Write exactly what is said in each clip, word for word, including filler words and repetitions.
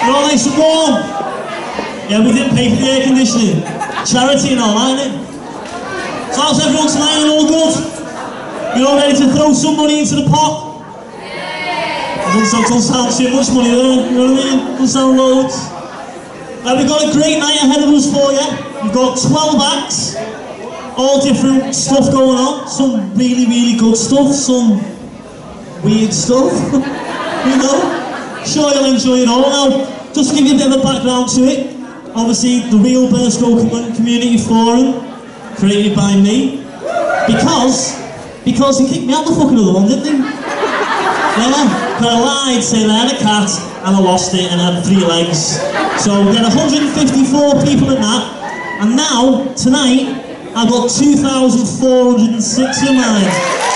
You're all nice and warm. Yeah, we didn't pay for the air conditioning. Charity and all, ain't it? So how's everyone tonight? All good? You all ready to throw some money into the pot? It doesn't, doesn't sound too much money there, you know what I mean? Doesn't sound loads. Right, we've got a great night ahead of us for you. We've got twelve acts, all different stuff going on. Some really, really good stuff, some weird stuff, you know? Sure you'll enjoy it all. Now, just to give you a bit of a background to it, obviously the real Burscough Community Forum, created by me, because, because he kicked me out the fucking other one, didn't he? Yeah, but I lied saying I had a cat, and I lost it, and I had three legs. So we had one hundred fifty-four people in that, and now, tonight, I've got two thousand four hundred six in mine.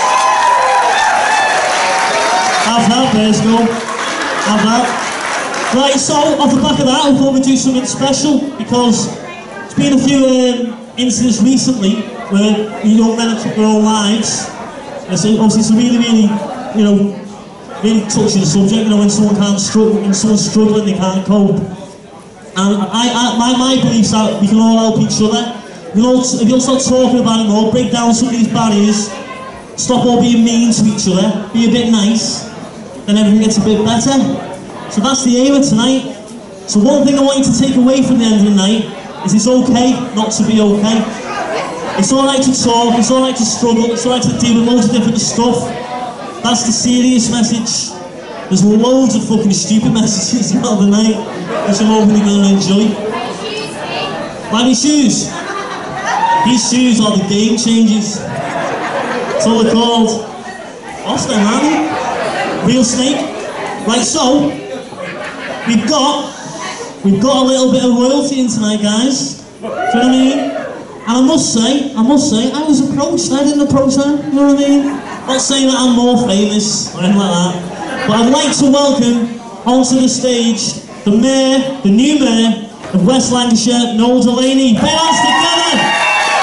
Have that, Burscough. Have that. Right, so off the back of that, I thought we'd do something special, because there's been a few um, incidents recently where young men have took their own lives. And so obviously it's a really, really, you know, really touching subject, you know, when someone can't struggle, when someone's struggling, they can't cope. And I, I, my, my belief's that we can all help each other. You know, if you'll start talking about it more, break down some of these barriers, stop all being mean to each other, be a bit nice, then everything gets a bit better. So that's the aim of tonight. So one thing I want you to take away from the end of the night is it's okay not to be okay. It's alright to talk, it's alright to struggle, it's alright to deal with loads of different stuff. That's the serious message. There's loads of fucking stupid messages throughout the night, which I'm hoping you're going to enjoy. Buy me shoes. These shoes are the game changers. That's all they're called. Austin, man. Real snake. Right, so, we've got, we've got a little bit of royalty in tonight, guys. Do you know what I mean? And I must say, I must say, I was approached, I didn't approach her, you know what I mean? Not saying that I'm more famous, or anything like that. But I'd like to welcome onto the stage, the mayor, the new mayor of West Lancashire, Noel Delaney. Put your hands together!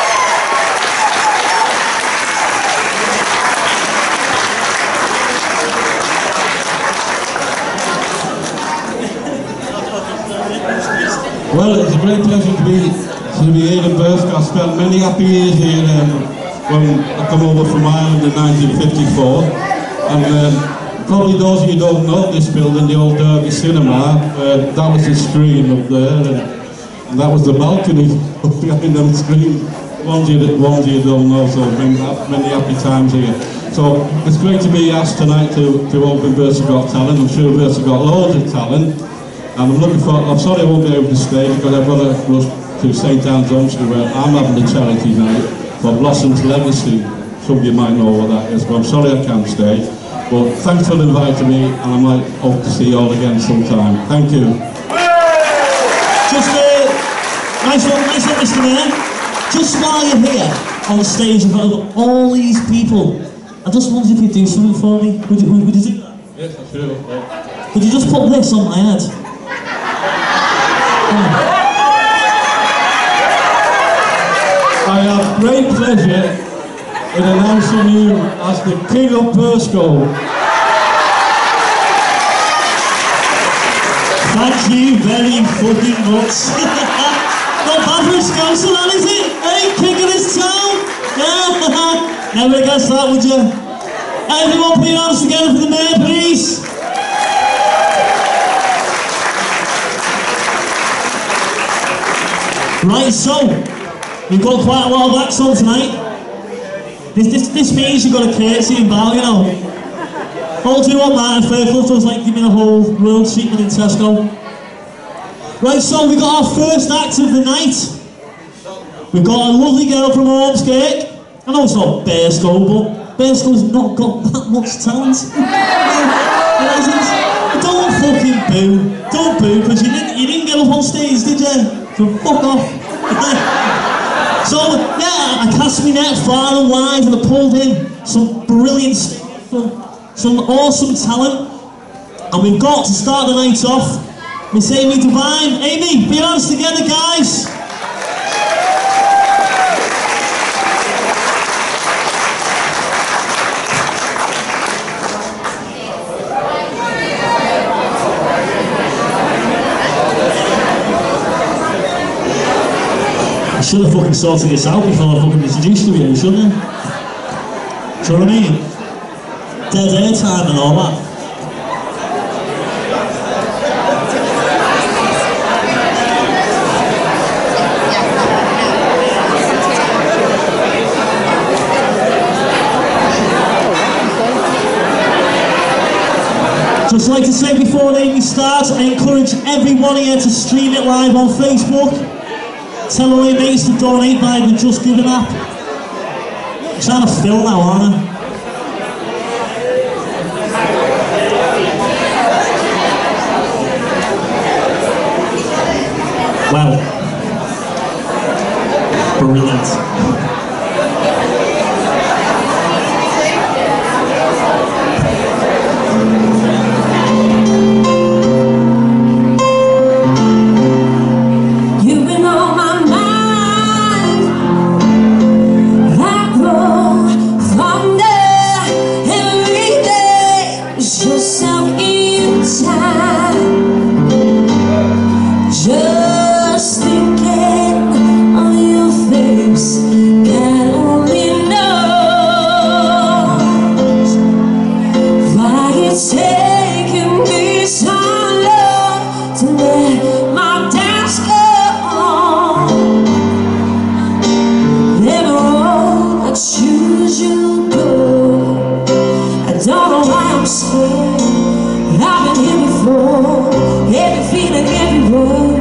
Well, it's a great pleasure to be to be here in Burscough. I spent many happy years here um, when I come over from Ireland in nineteen fifty-four, and um, probably those of you who don't know this building, the old Derby Cinema, uh, that was the screen up there, and, and that was the balcony behind them screen. Ones you, ones you don't know, so many, many happy times here. So it's great to be asked tonight to, to open Burscough Got Talent. I'm sure Burscough got loads of talent. And I'm looking for, I'm sorry I won't be able to stay because I've got to rush to Saint Anne's Homestead where I'm having a charity night for Blossom's Legacy. Some of you might know what that is, but I'm sorry I can't stay. But thanks for inviting me, and I might hope to see you all again sometime. Thank you. Just uh, nice one, nice one, Mister Mayor. Just while you're here on the stage in front of all these people, I just wondered if you'd do something for me. Would you, would you do that? Yes, I should. Yeah. Could you just put this on my head? I have great pleasure in announcing you as the King of Burscough. Thank you very fucking much. Not bad for a Scouser, that is it? Hey, King of this town? Yeah. Never guess that, would you? Everyone put your hands together for the mayor, please. Right, so, we've got quite a lot of acts on tonight. This, this, this means you've got a courtesy and bow, you know. All due on that, and Fairclough does like give me the whole world treatment in Tesco. Right, so we've got our first act of the night. We've got a lovely girl from Ormskirk. I know it's not Burscough, but Burscough's not got that much talent. It hasn't. Don't fucking boo. Don't boo, because you didn't, you didn't get up on stage, did you? So fuck off. So, yeah, I cast my net far and wide and I pulled in some brilliant stuff, some awesome talent. And we've got to start the night off, Miss Amy Devine. Amy, put your hands together, guys. should have fucking sorted this out before I fucking introduced you here, shouldn't I? Do you know what I mean? Dead air time and all that. Just like to say before Amy starts, I encourage everyone here to stream it live on Facebook. Tell all your mates to donate via the Just Giving app. I'm trying to fill now, aren't I? Well, brilliant. Just thinking of your face, God only knows why it's taken me so long to let my dance go on. Never wrong, I choose you go. I don't know why I'm scared, I've been here before. Every feeling, every word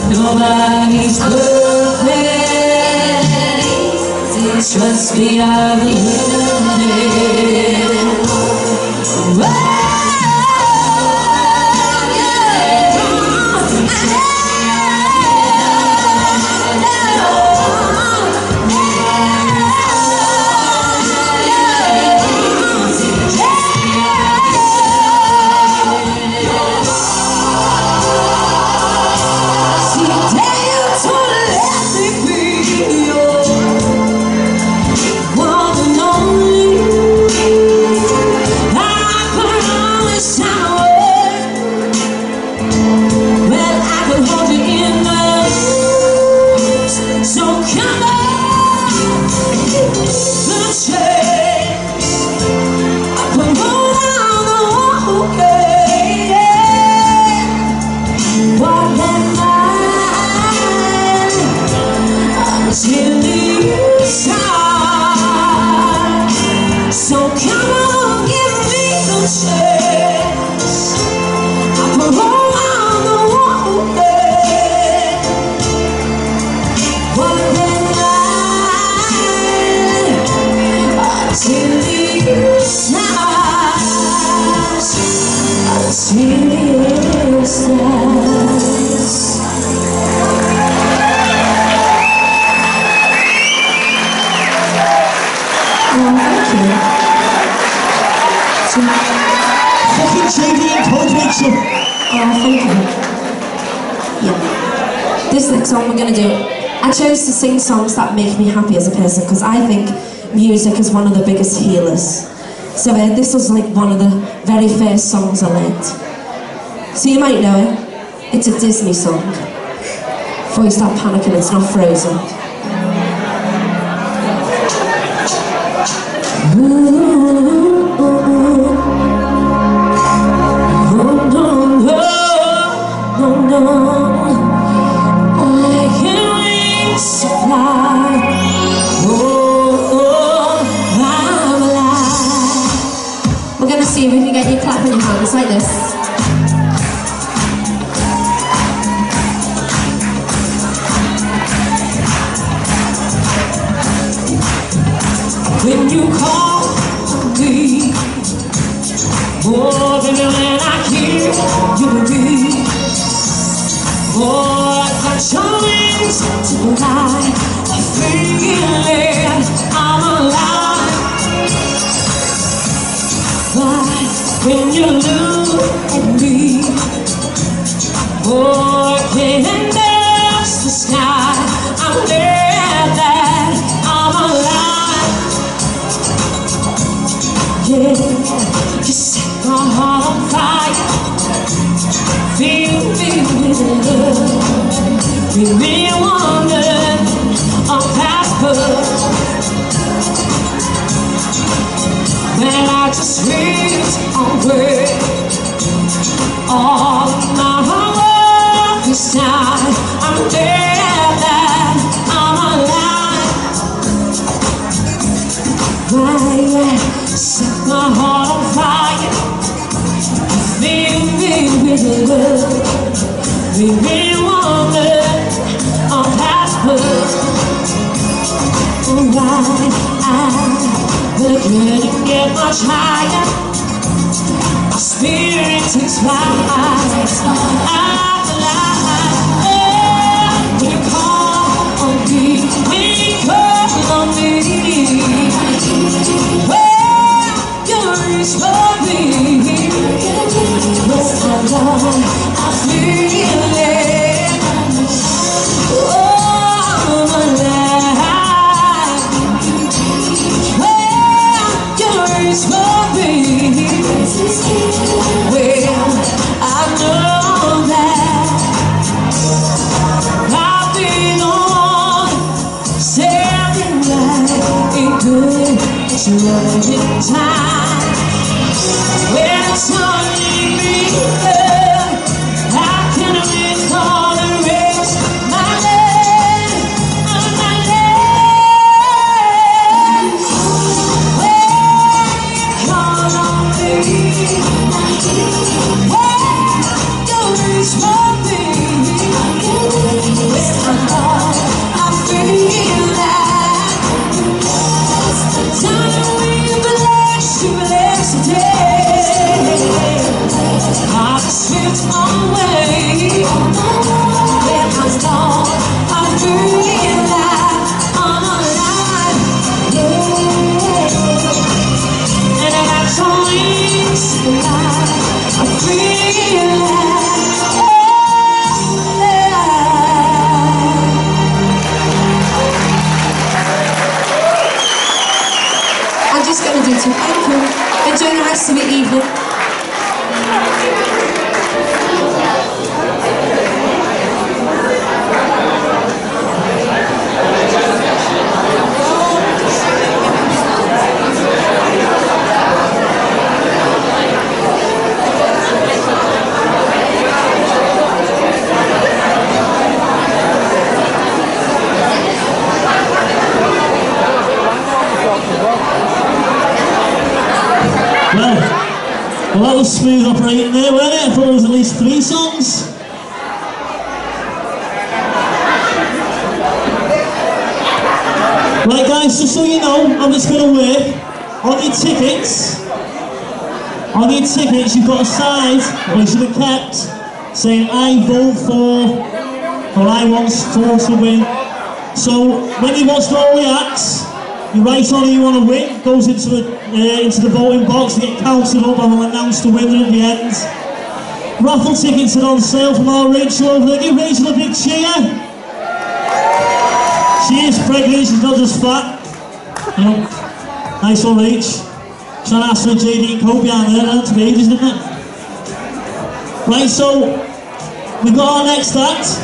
Nobody's perfect. Trust me, I've learned it. This next song we're going to do, I chose to sing songs that make me happy as a person because I think music is one of the biggest healers. So uh, this was like one of the very first songs I learned. So you might know it. It's a Disney song. Before you start panicking, it's not Frozen. See if we can get you clapping your hands like this. When you call me, more than when I hear you breathe, more than wings to fly, feeling I'm alive. When you look at me, boy, can touch the sky. I'm glad that I'm alive. Yeah, you set my heart on fire. Fill me with love. Make me wonder of past birth. When I just reach on word, all my work is done. I'm glad that I'm alive. Right, set my heart on fire. Fill me with love. Make me wonder of past birth. Right, I but I couldn't get much higher. Our spirit takes flight. I'm alive. When you call on me, when you call on me, well, you're reach for me. Yes, I love, I feel it. Oh, I'm alive. For me, well, I know that was smooth operating there, wasn't it? I thought it was at least three songs. Right guys, just so you know how it's going to work, on your tickets, on your tickets you've got a side, or you should have kept, saying I vote for, or I want for to win. So when you watch all the acts, you write on who you want to win, goes into the, uh, into the voting box to get counted up, and we'll announce the winner at the end. Raffle tickets are on sale from our Rachel over there. Give Rachel a big cheer. She is pregnant, she's not just fat. You know, nice old Rach. Trying to ask for a J D and Coke behind there, that took ages, didn't it? Right, so we've got our next act.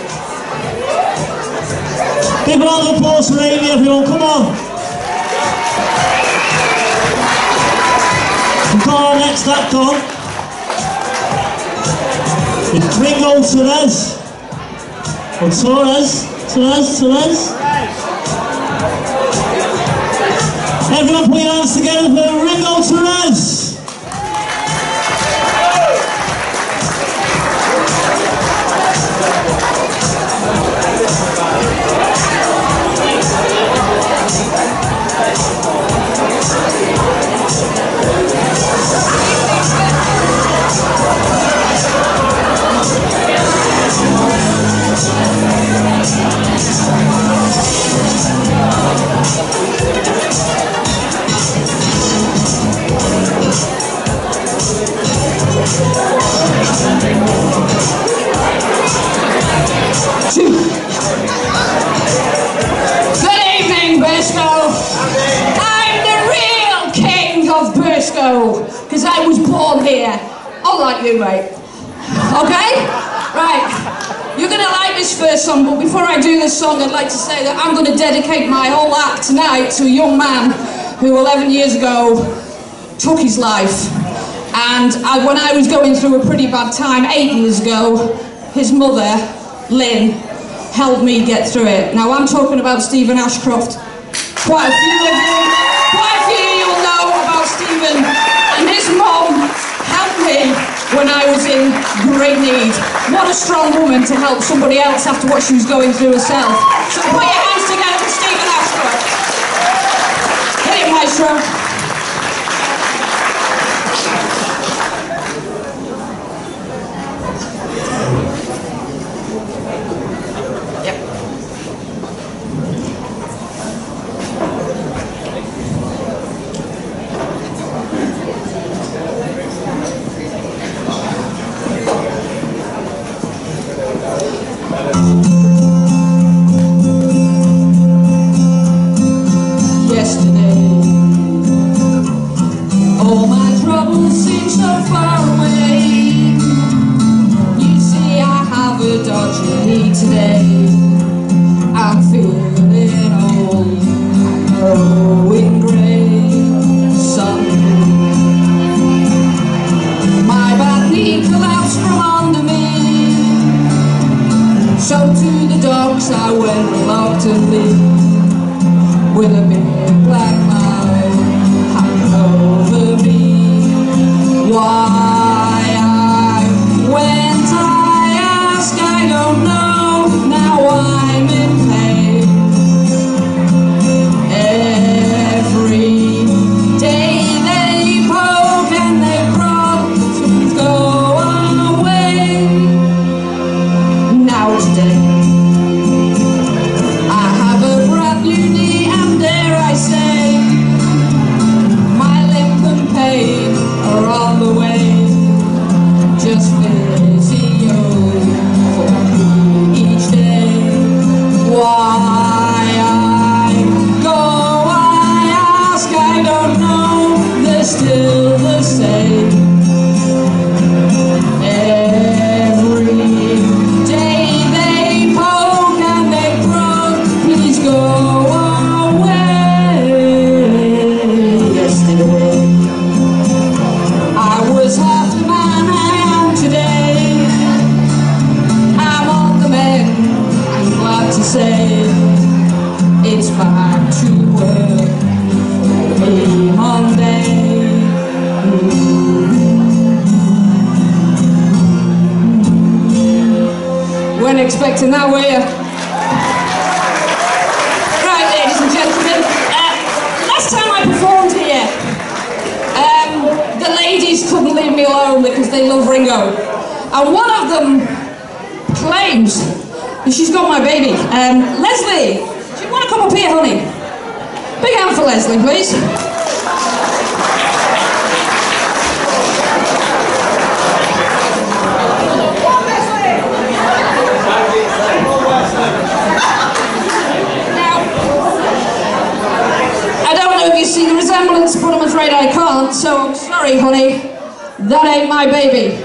Big round of applause for Amy, everyone, come on. We've got our next act on. It's Ringo Torres. Or Torres. Torres, Torres. Everyone put your hands together for Ringo Torres. Good evening, Burscough. I'm the real king of Burscough, because I was born here, unlike you, mate. Okay? Right. You're going to like this first song, but before I do this song, I'd like to say that I'm going to dedicate my whole act tonight to a young man who eleven years ago took his life. And I, when I was going through a pretty bad time eight years ago, his mother, Lynn, helped me get through it. Now I'm talking about Stephen Ashcroft. Quite a few of you, quite a few of you will know about Stephen. And his mom helped me when I was in great need. What a strong woman to help somebody else after what she was going through herself. So put your hands together for Stephen Ashcroft. Hit it, maestro. With a big black cloud hanging over me. Why I went, I ask, I don't know. Now I'm in pain. Every day they poke and they prod to go away. Now today say my limp and pain are on the way. weren't expecting that, were you? Right, ladies and gentlemen, uh, last time I performed here, um, the ladies couldn't leave me alone because they love Ringo. And one of them claims that she's got my baby. Um, Leslie, do you want to come up here, honey? Big hand for Leslie, please. If you see the resemblance, but I'm afraid I can't, so I'm sorry, honey. That ain't my baby.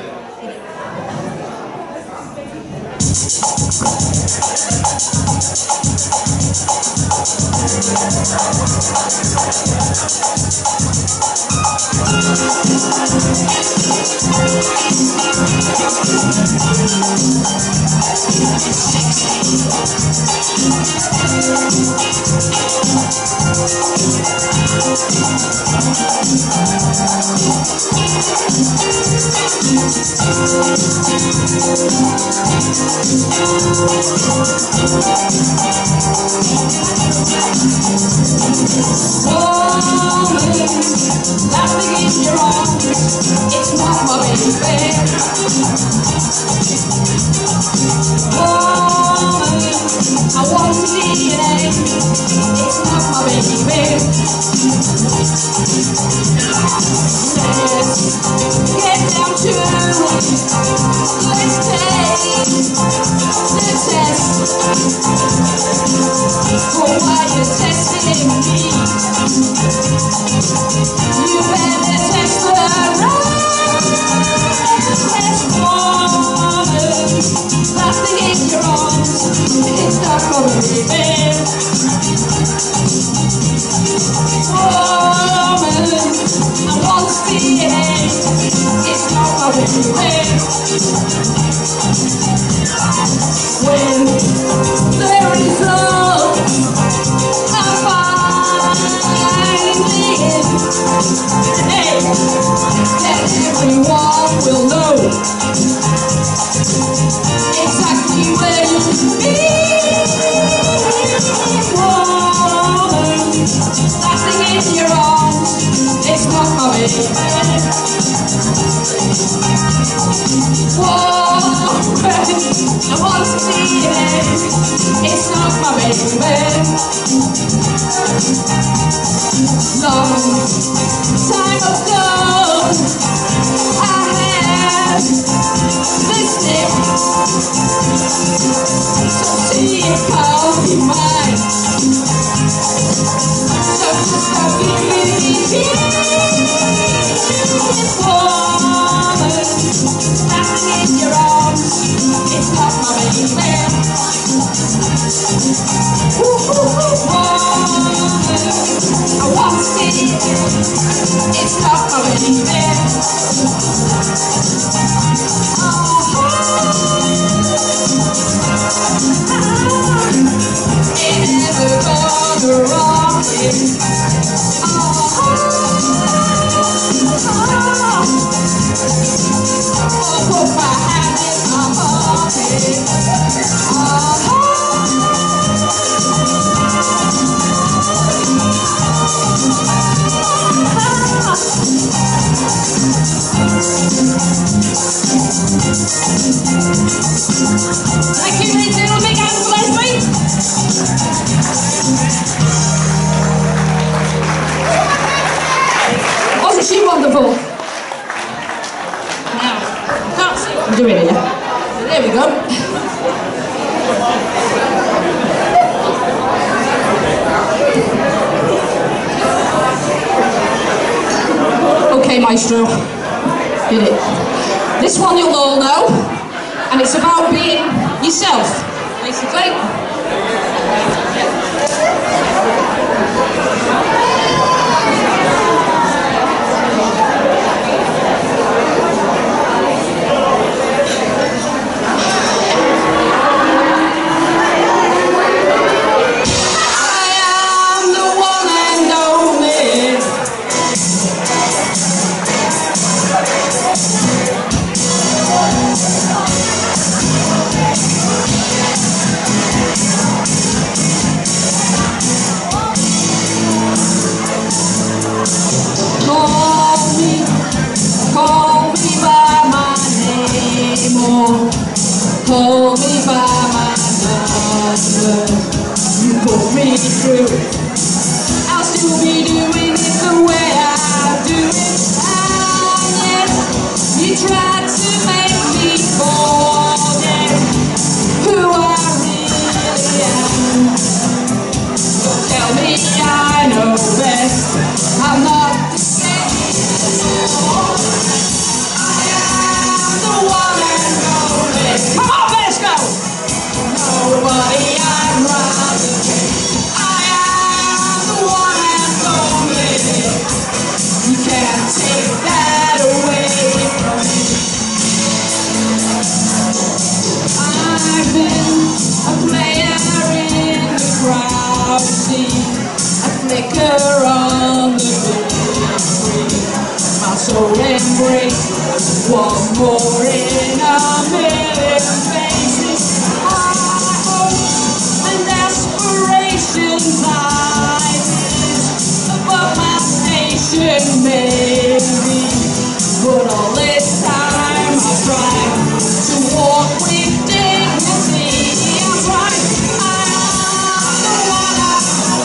Maestro, did it. This one you'll all know, and it's about being yourself, basically. call me by my number. You put me through. I'll still be doing it the way I do it. And yes, you tried to make me forget who I really am. So tell me I know best. I'm not the same. I am the one and only. Come on, Burscough! Nobody I'd rather be. I am the one and only. You can't take that away from me. I've been a player in the crowd scene, a flicker on the big screen. My soul embraced one more in a million faces. I hope and aspirations I live above my station maybe, but all this time I tried to walk with dignity. I'm right, I am the one I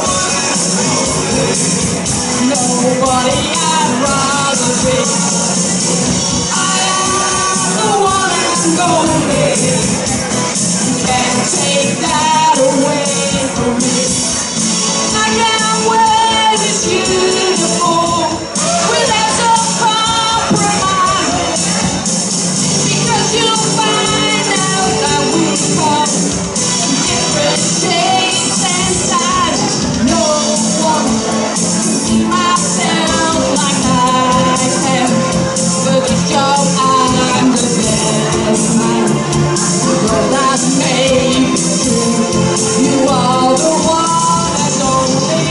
nobody I'd rather be. I am the one and only. You can't take that away from me. I can't wear this uniform without some compromise, because you'll find out that we come in different shapes and sizes. No one see myself like I am. For this job I'm the best man. Well, that may be true. You are the one and only.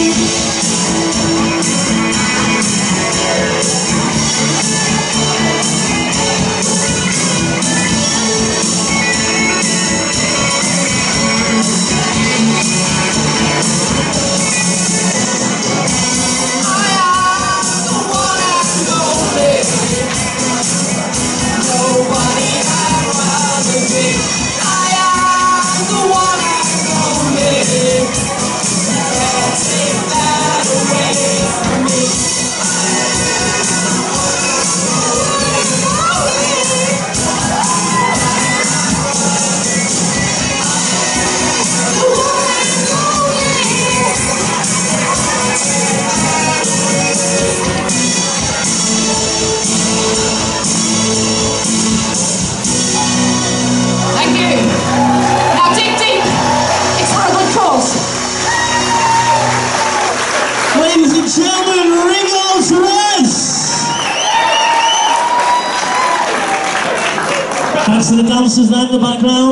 Thanks to the dancers there in the background.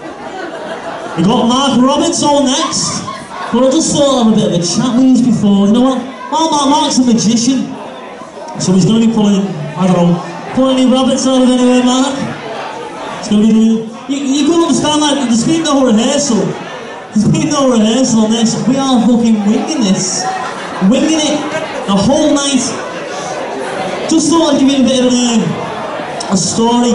We got Mark Roberts on next, but I just thought I'd have a bit of a chat with you before. You know what? Well, Mark, Mark's a magician, so he's going to be pulling, I don't know, pulling any rabbits out of anywhere, Mark. It's going to be doing. You, you got to understand, like, there's been no rehearsal. There's been no rehearsal on this. We are fucking winging this, winging it the whole night. Just thought I'd give you a bit of a, a story.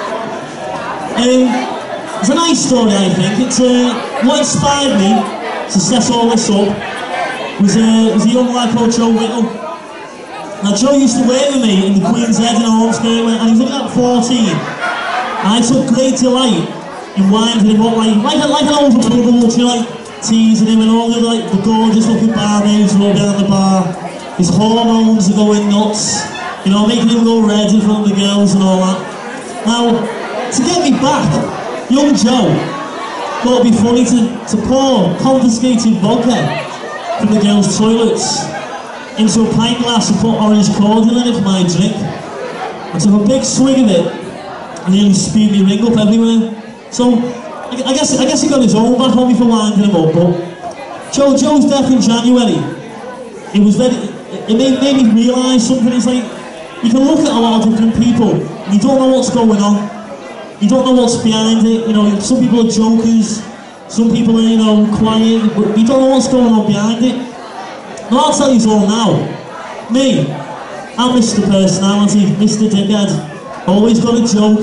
Um, it's a nice story, I think. It's uh, what inspired me to set all this up was, uh, was a young lad called Joe Whittle. Now, Joe used to work with me in the Queen's Head in Ormskirk, and he was only about fourteen. And I took great delight in winding him up like like, a, like an old brother, you know, like teasing him and all the like the gorgeous looking barmaids who are behind the bar. His hormones are going nuts, you know, making him go red in front of the girls and all that. Now, to get me back, young Joe thought it'd be funny to, to pour confiscated vodka from the girls' toilets into a pint glass and put orange cordial in it for my drink. I took a big swig of it and nearly spewed me ring up everywhere. So, I, I guess I guess he got his own back on me for winding him up, but Joe, Joe's death in January, it was very, it made, made me realise something. It's like, you can look at a lot of different people, and you don't know what's going on. You don't know what's behind it. You know, some people are jokers, some people are, you know, quiet, but you don't know what's going on behind it. And I'll tell you all now, me, I'm Mister Personality, Mister Dickhead, always got a joke,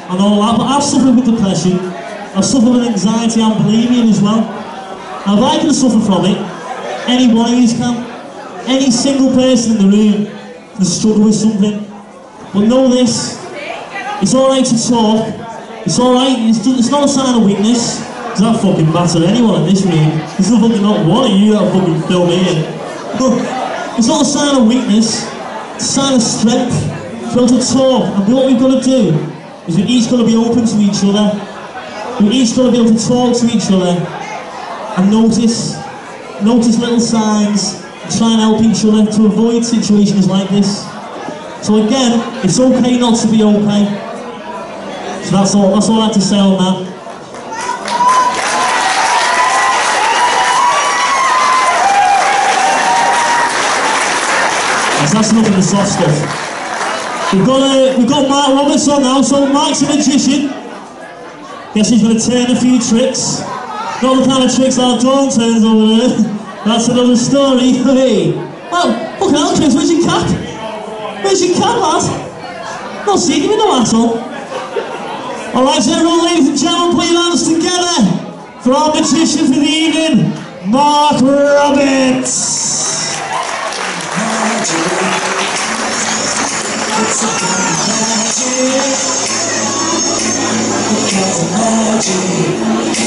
and all that, but I've suffered with depression, I've suffered with anxiety and bulimia as well. Now if I can suffer from it, any one of you can. Any single person in the room can struggle with something. But know this, it's alright to talk, it's alright, it's, it's not a sign of weakness, because that fucking matter anyone in this room. There's no fucking not one of you that fucking fill me in. But it's not a sign of weakness, it's a sign of strength. To be able to talk, and what we've got to do is we've each got to be open to each other. We've each got to be able to talk to each other and notice, notice little signs, and try and help each other to avoid situations like this. So again, it's okay not to be okay. So that's all, that's all I have to say on that. So that's enough of the soft stuff. We've got, uh, we've got Mark Roberts on now, so Mark's a magician. Guess he's going to turn a few tricks. Not the kind of tricks that Dawn turns over there. That's another story. Hey, well, fucking hell, Chris, where's your cap? Where's your cap, lad? Not seeing you in the asshole. Alright, so everyone, ladies and gentlemen, put your hands together for our magician for the evening, Mark Roberts. It's a kind of magic. It's a magic.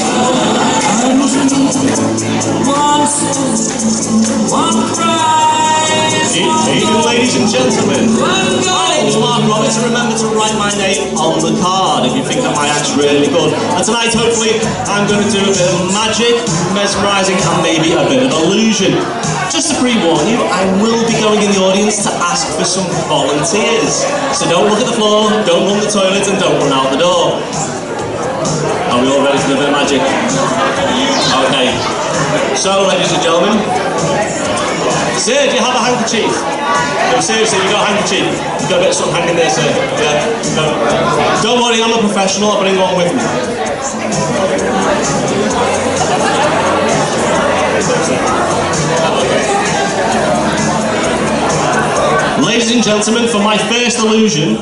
One sin, one prize. Evening, ladies and gentlemen. My name's Mark Roberts, and remember to write my name on the card if you think that my act's really good. And tonight, hopefully, I'm going to do a bit of magic, mesmerising, and maybe a bit of illusion. Just to pre-warn you, I will be going in the audience to ask for some volunteers. So don't look at the floor, don't run the toilet, and don't run out the door. Are we all ready for a bit of magic? Okay. So, ladies and gentlemen, sir, do you have a handkerchief? No, seriously, you got a handkerchief? You've got a bit of something hanging there, sir? Yeah? No. Don't worry, I'm a professional, I'll bring one with me. Ladies and gentlemen, for my first illusion,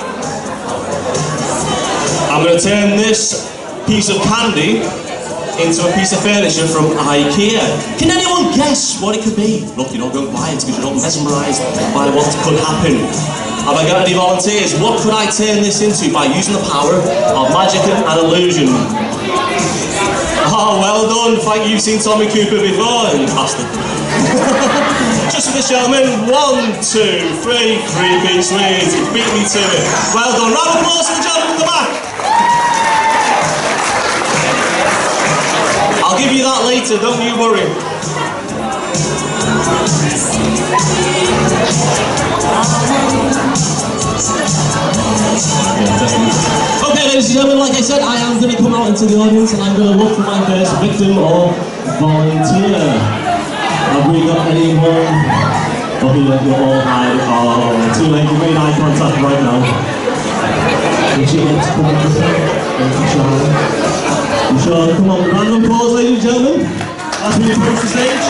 I'm going to turn this piece of candy into a piece of furniture from IKEA. Can anyone guess what it could be? Look, you're not going quiet because you're not mesmerised by what could happen. Have I got any volunteers? What could I turn this into by using the power of magic and illusion? Oh, well done. Thank you. You've seen Tommy Cooper before, you bastard. Just for the gentleman. One, two, three, three-piece sweet. You beat me to it. Well done. Round of applause for the gentleman in the back. I'll give you that later, don't you worry. Okay, ladies and gentlemen, like I said, I am going to come out into the audience and I'm going to look for my first victim or volunteer. Have we got anyone? Probably let you all hide. Oh, too late, you made eye contact right now. Would you like to come up with me? You sure? Come on, round of applause, ladies and gentlemen, as we approach the stage.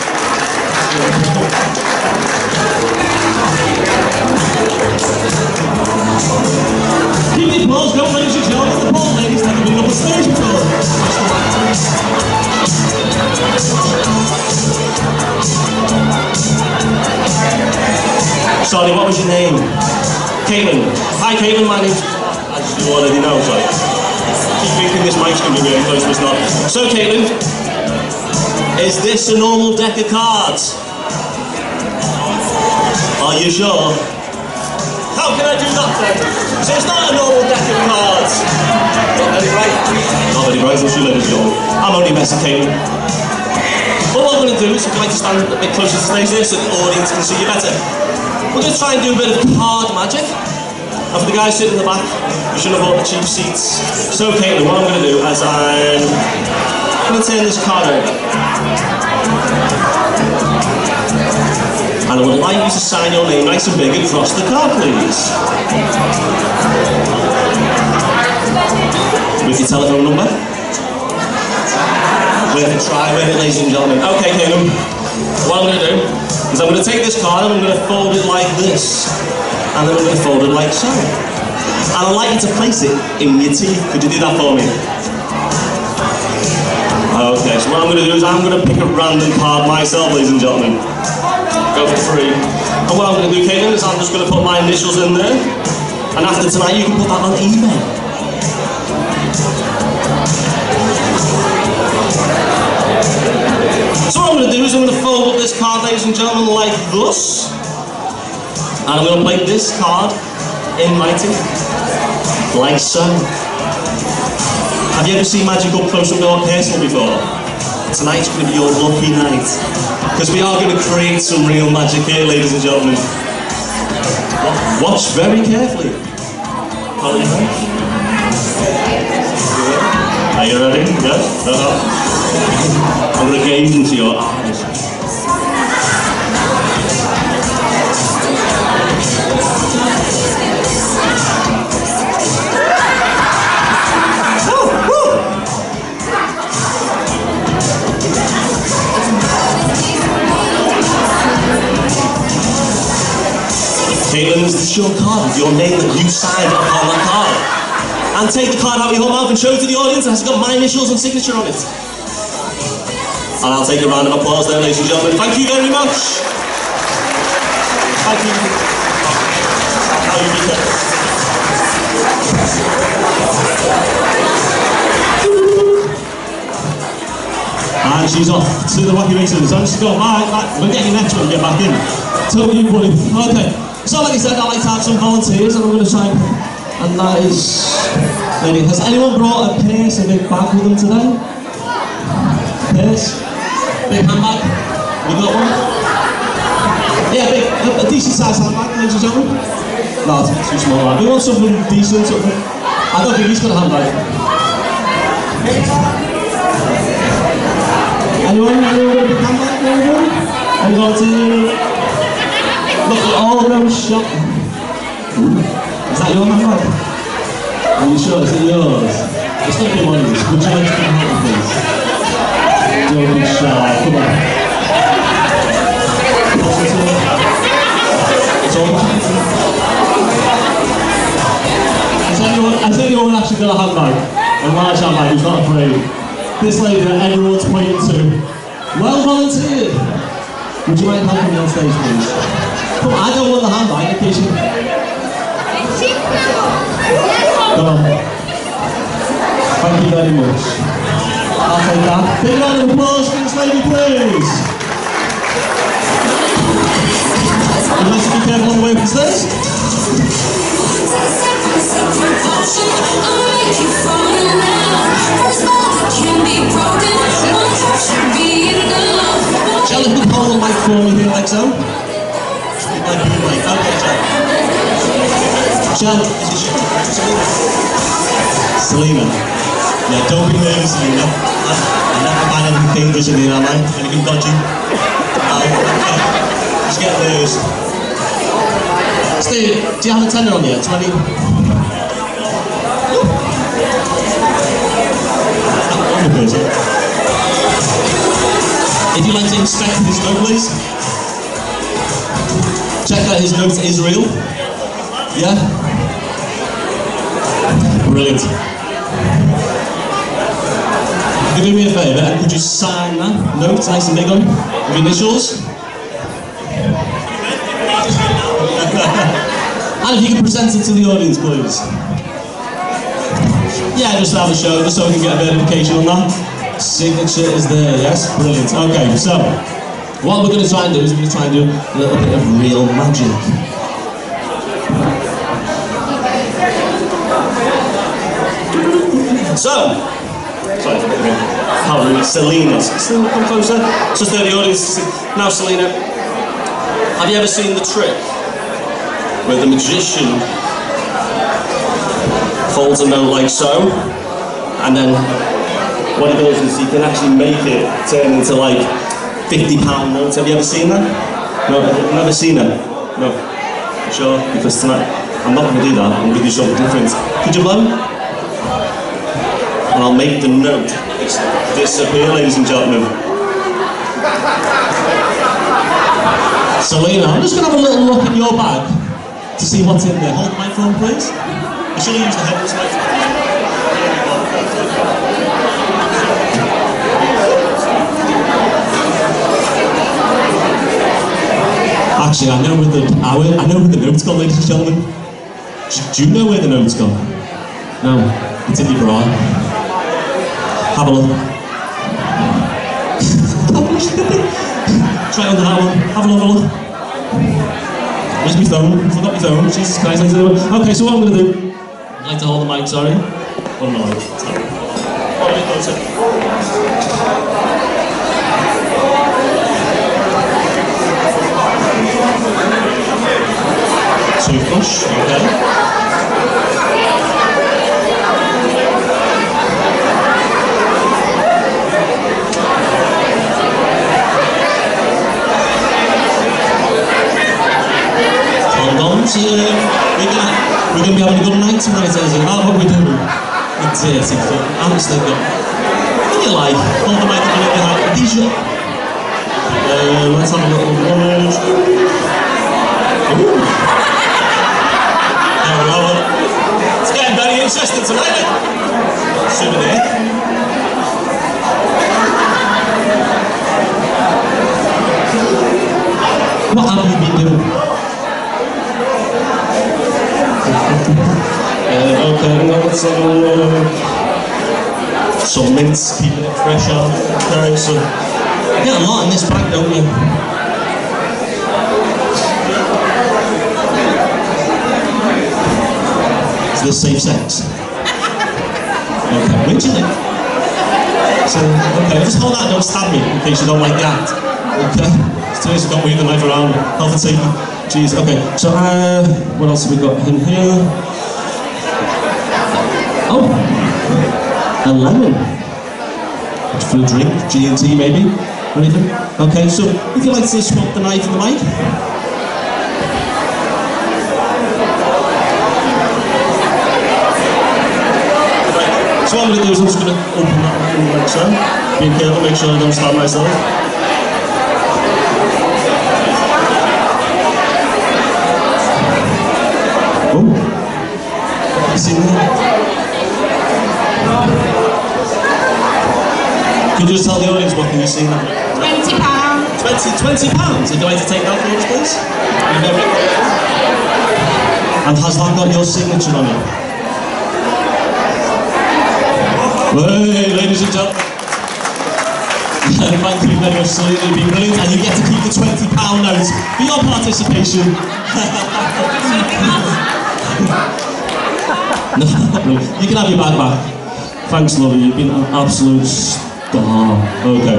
Keep the applause going, ladies and gentlemen. The ball ladies never been up the stage before. Sorry, what was your name? Caitlin. Hi, Caitlin. My name's. As you already know, sorry. Keep thinking this mic's going to be really close, but it's not. So, Caitlin, is this a normal deck of cards? Are you sure? How can I do that then? So it's not a normal deck of cards. Not very bright. Not very bright, so she let us go. I'm only messing, Caitlin. What I'm going to do is, if you'd like to stand a bit closer to the stage there so the audience can see you better, we're going to try and do a bit of card magic. And for the guys sitting in the back, you should have bought the cheap seats. So, Caitlin, what I'm going to do is I'm going to turn this card over. And I would like you to sign your name nice and big across the card, please. With your telephone number. We have to try with it, ladies and gentlemen. Okay, Caitlin, what I'm going to do is I'm going to take this card and I'm going to fold it like this. And then I'm going to fold it like so. And I'd like you to place it in your teeth. Could you do that for me? Okay, so what I'm going to do is I'm going to pick a random card myself, ladies and gentlemen. Go for three. And what I'm going to do, Caitlin, is I'm just going to put my initials in there. And after tonight, you can put that on eBay. So what I'm going to do is I'm going to fold up this card, ladies and gentlemen, like thus. And I'm going to place this card in my teeth, like so. Have you ever seen magic up close and more personal before? Tonight's going to be your lucky night, because we are going to create some real magic here, ladies and gentlemen. Watch very carefully. Are you ready? Are you ready? Yeah? Uh-huh. I'm going to gaze into your eyes. Caitlin, is this your card with your name that you signed upon that card? And take the card out of your mouth and show it to the audience, and it's got my initials and signature on it. And I'll take a round of applause there, ladies and gentlemen. Thank you very much. Thank you. How you doing? And she's off to the Rocky Racers. I'm just going, right, right, we'll get you next one, get back in. Tell me you, buddy. Okay. So like I said, I like to have some volunteers, and I'm going to try and, and that is, maybe, has anyone brought a purse, a big bag with them today? Purse? Big handbag? You got one? Yeah, big, a, a decent sized handbag, ladies and gentlemen. No, it's too small, right? We want something decent, something. I don't think he's got a handbag. Anyone? Anyone got a big handbag? Anyone? Anyone to... Look at all those shots. Is that your handbag? Are you sure? Is it yours? It's not your one of these. Would you like to come out, please? Don't be shy. Come on. It's all Has anyone, has anyone actually got a handbag? A large handbag who's not afraid? This lady that everyone's pointing to. Well volunteered. Would you mind helping me on stage, please? Come on, I don't want the handbag in case you... Come on. Thank you very much. I'll take that. Big round of applause for this lady, please. Would you like to be careful on the way up the stairs? Shall I put hold the mic for me here like so? Like, like, okay, Jan. Jan, is it Selena? Selena. Yeah, don't be nervous, Selena. I'm not gonna find anything dangerous in here, am I? Anything dodgy? Oh, okay. Just get nervous. Steve, do you have a tenner on you? twenty? If you'd like to inspect his note, please. Check that his note is real. Yeah? Brilliant. Could you do me a favour and could you sign that note, nice and big on, with initials? And if you can present it to the audience, please. Yeah, just have a show, just so we can get a verification on that. Signature is there, yes? Brilliant. Okay, so what we're going to try and do is we're going to try and do a little bit of real magic. So, sorry, how rude, Selena. Selena, come closer. Just there, the audience. Now, Selena, have you ever seen the trick where the magician folds a note like so, and then what he does is he can actually make it turn into like fifty pound notes. Have you ever seen that? No, never seen it? No. Sure? Because tonight, I'm not going to do that. I'm going to do something different. Could you blow? And I'll make the note disappear, ladies and gentlemen. Selena, I'm just going to have a little look in your bag to see what's in there. Hold the microphone, please. I should have used the headless mic. Actually, I know where the I, I know where the note's gone, ladies and gentlemen. Do, do you know where the note's gone? No, it's in your bra. Have a look. Try under that one. Have a look. Have a look. Where's my phone? I forgot my phone. Jesus Christ! Okay, so what I'm going to do? I'd like to hold the mic. Sorry. What am I like? Oh, wait, closer. Toothbrush, okay. Condoms, uh, we're gonna, we're gonna be having a good night tonight, is it? Oh, what we do? It's dirty fun. Honestly, but what do you like? Hold the mic a bit behind. These are... Uh, let's have a little word. Ooh. There we go. It's getting very interesting tonight. Souvenir. What have you been doing? uh, okay, let's have a look. Some mints, keeping it fresh on. Okay, so you get a lot in this bag, don't you? Is this safe sex? Okay, wait till it. So, okay, just hold that, don't stab me in case you don't like that. Okay, seriously, don't wave the knife around. Health and safety. Jeez, okay, so uh, what else have we got in here? Oh, a lemon. For a drink, G and T maybe, or anything. Okay, so if you'd like to swap the knife and the mic. So what I'm going to do is I'm just going to open that one like so. Being careful, make sure I don't stab myself. Oh, you see that? Could you just tell the audience what can you see now? Twenty pounds. Twenty, twenty pounds. Would you like to take that for us, please? And has that got your signature on it? Hey, ladies and gentlemen. Thank you very much, Stanley. You've been brilliant, and you get to keep the twenty pound notes for your participation. No, you can have your bag back. Thanks, lovely. You've been an absolute star. Okay.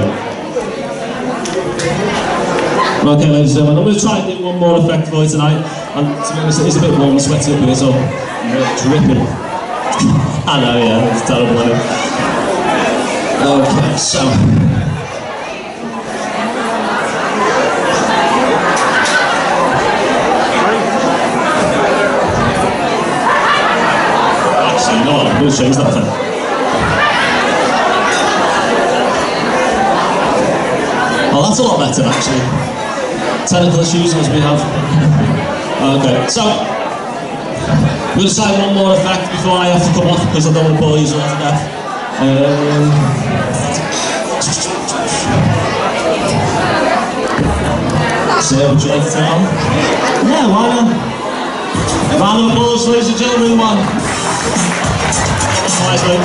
Okay, ladies and gentlemen, I'm going to try and do one more effect for you tonight. And to be honest, it is a bit warm and sweaty up here, so I'm dripping. I know, yeah, it's terrible, isn't it? Okay, so. Actually, no, I'm going to change that thing. Oh, that's a lot better, actually. Technical issues as we have. Okay, so. We're going to try one more effect before I have to come off because I don't want to bore you all to death. Um, so, would you like to turn on? Yeah, why not? Round of applause, ladies and gentlemen, one. Nice, mate.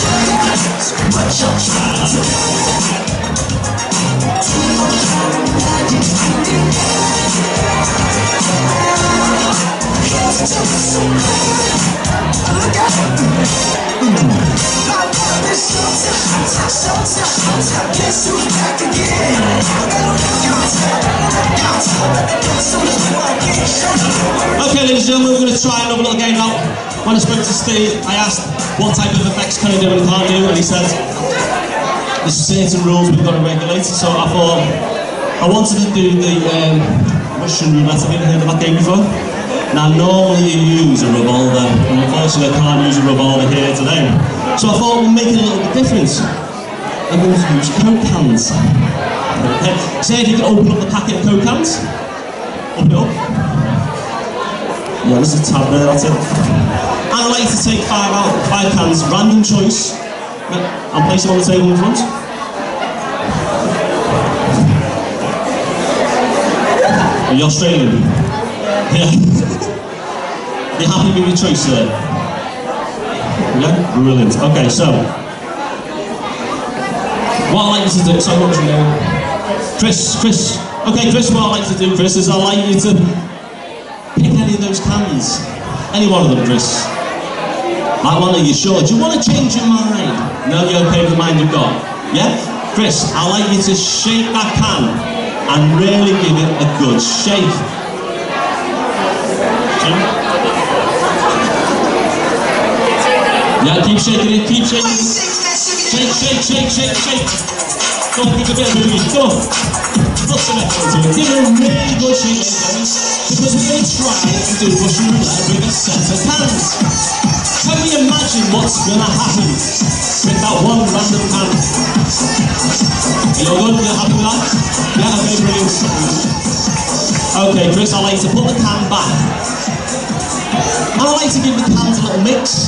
Okay, ladies and gentlemen, we're going to try another little game now. When I spoke to Steve, I asked what type of effects can I do and can't do, and he said there's certain rules we've got to regulate. So I thought I wanted to do the um, Russian roulette. Have you ever heard of that game before? Now, normally you use a revolver, and unfortunately I can't use a revolver here today. So I thought we'll make it a little bit different. I'm going to use Coke cans. Okay. Say if you can open up the packet of Coke cans. Open it up. Yeah, there's a tab there, that's it. And I'd like to take five out, five cans, random choice, and place them on the table in front. Are you Australian? Yeah. You happy with your choice, sir? Yeah? Brilliant. Okay, so what I like you to do, so what was your name? Chris, Chris. Okay, Chris, what I like to do, Chris, is I like you to pick any of those cans. Any one of them, Chris. Like one, are you sure? Do you want to change your mind? No, you're okay with the mind you've got? Yeah? Chris, I like you to shake that can and really give it a good shake. Yeah, keep shaking it, keep shaking it. Shake, shake, shake, shake, shake. Go on, give it a bit of movie. Go on. Put some effort into it. Give it a really good shake, because we're going to try and do Russian roulette with a set of cans. Can we imagine what's going to happen with that one random can? You're good? You're happy with that? Yeah, okay, brilliant. Okay, Chris, I like to put the can back. And I like to give the cans a little mix.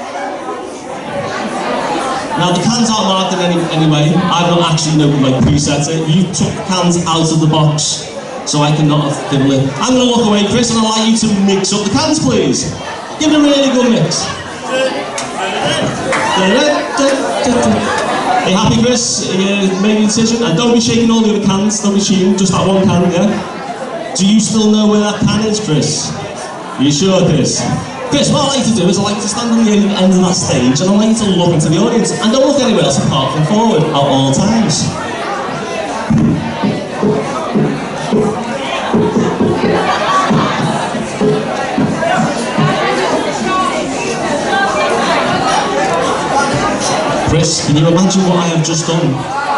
Now the cans aren't marked in any, any way. I've not actually no, like, preset it. You took the cans out of the box, so I cannot have given it. I'm going to walk away, Chris, and I'd like you to mix up the cans, please. Give it a really good mix. Are you happy, Chris? You made a decision? And don't be shaking all the other cans, don't be cheating, just that one can, yeah? Do you still know where that can is, Chris? Are you sure, Chris? Chris, what I like to do is I like to stand on the end of that stage and I like to look into the audience and don't look anywhere else apart from forward at all times. Chris, can you imagine what I have just done?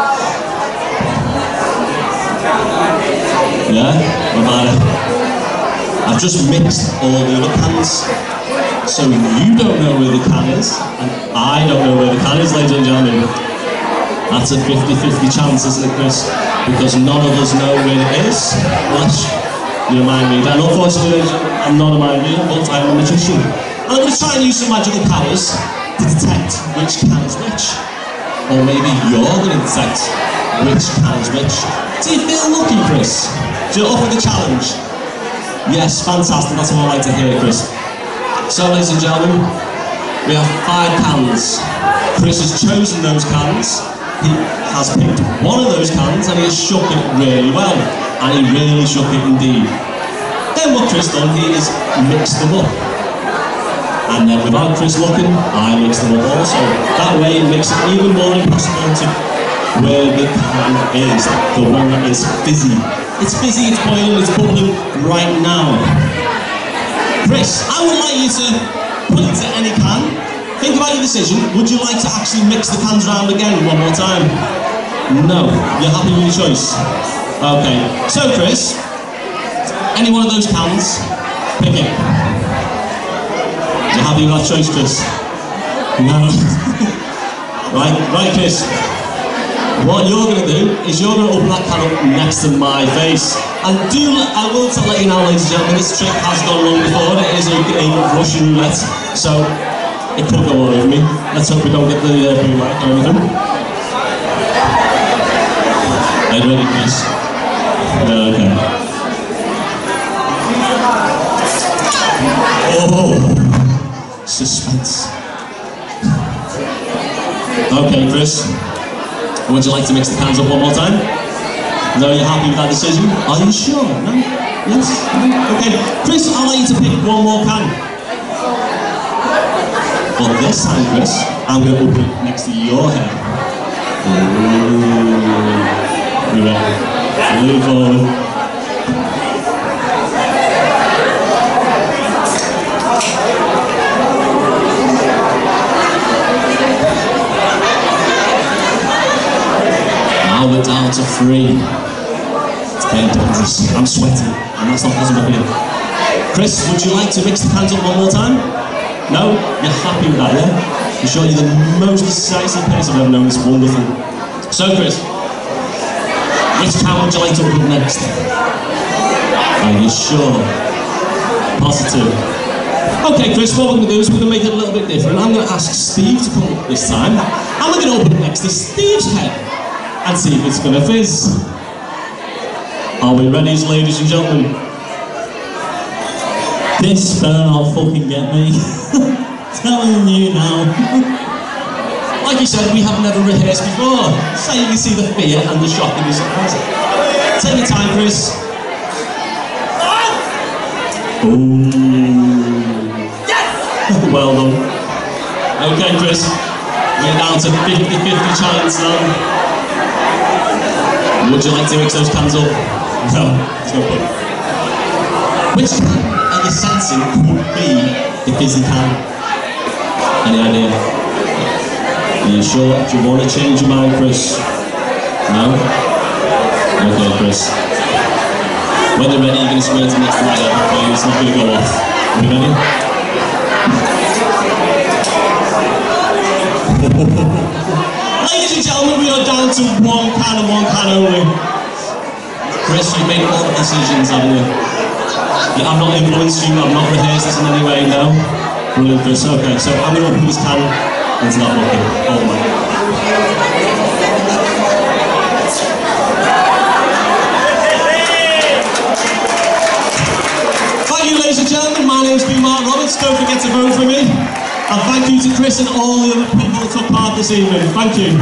Yeah? What about it? I've just mixed all the other cans. So you don't know where the can is, and I don't know where the can is, ladies and gentlemen. That's a fifty fifty chance, isn't it, Chris? Because none of us know where it is. Unless you're a mind reader. And unfortunately, I'm not a mind reader, but I'm a magician. And I'm going to try and use some magical powers to detect which can is which. Or maybe you're going to detect which can is which. Do you feel lucky, Chris? Do you up for the challenge? Yes, fantastic, that's what I like to hear, Chris. So, ladies and gentlemen, we have five cans. Chris has chosen those cans. He has picked one of those cans and he has shook it really well. And he really shook it indeed. Then what Chris done, he has mixed them up. And then without Chris looking, I mixed them up also. That way it makes it even more impossible to where the can is, the one that is fizzy. It's fizzy, it's boiling, it's bubbling right now. Chris, I would like you to put it to any can. Think about your decision. Would you like to actually mix the cans round again one more time? No. You're happy with your choice? Okay. So, Chris, any one of those cans, pick it. You're happy with that choice, Chris? No. Right, right, Chris. What you're going to do is you're going to open that can up next to my face. And do, I will let you know, ladies and gentlemen, this trick has gone wrong before. It is a, a Russian roulette, so it could go all over me. Let's hope we don't get the uh, blue light or anything. Are you ready, Chris? Uh, okay. Oh, suspense. Okay, Chris. Would you like to mix the cans up one more time? No, you're happy with that decision? Are you sure? No? Yes? No? Okay. Chris, I'd like you to pick one more can. But this time, Chris, I'm going to open it next to your head. Ooh. You ready? Move forward. Now we're down to three. It's getting dangerous. I'm sweating, and that's not possible here. Chris, would you like to mix the cans up one more time? No? You're happy with that, yeah? I'm sure you're the most decisive person I've ever known. It's wonderful. So, Chris, which can would you like to open up next? Are you sure? Positive. Okay, Chris, what we're going to do is we're going to make it a little bit different. I'm going to ask Steve to come up this time, and we're going to open it next to Steve's head and see if it's going to fizz. Are we ready, ladies and gentlemen? This better not fucking get me. Telling you now. Like you said, we have never rehearsed before, so you can see the fear and the shock in his eyes. Take your time, Chris. Ooh. Yes! Well done. Okay, Chris. We're down to fifty fifty chance now. Would you like to mix those cans up? No, it's no point. Which can are you sensing could be the fizzy can? Any idea? Are you sure? Do you want to change your mind, Chris? No? Okay, Chris. When they're ready, you're going to swear to next to my head, okay? It's not going to go off. Are you ready? Ladies and gentlemen, we are down to one can and one can only. Chris, you've made all the decisions, haven't you? Yeah, I've not influenced you, I've not rehearsed this in any way, no? Brilliant, Chris. Okay, so I'm going to open this can into that bucket. Oh my. Thank you, ladies and gentlemen. My name's been Mark Roberts. Don't forget to vote for me. And thank you to Chris and all the other people that took part this evening. Thank you.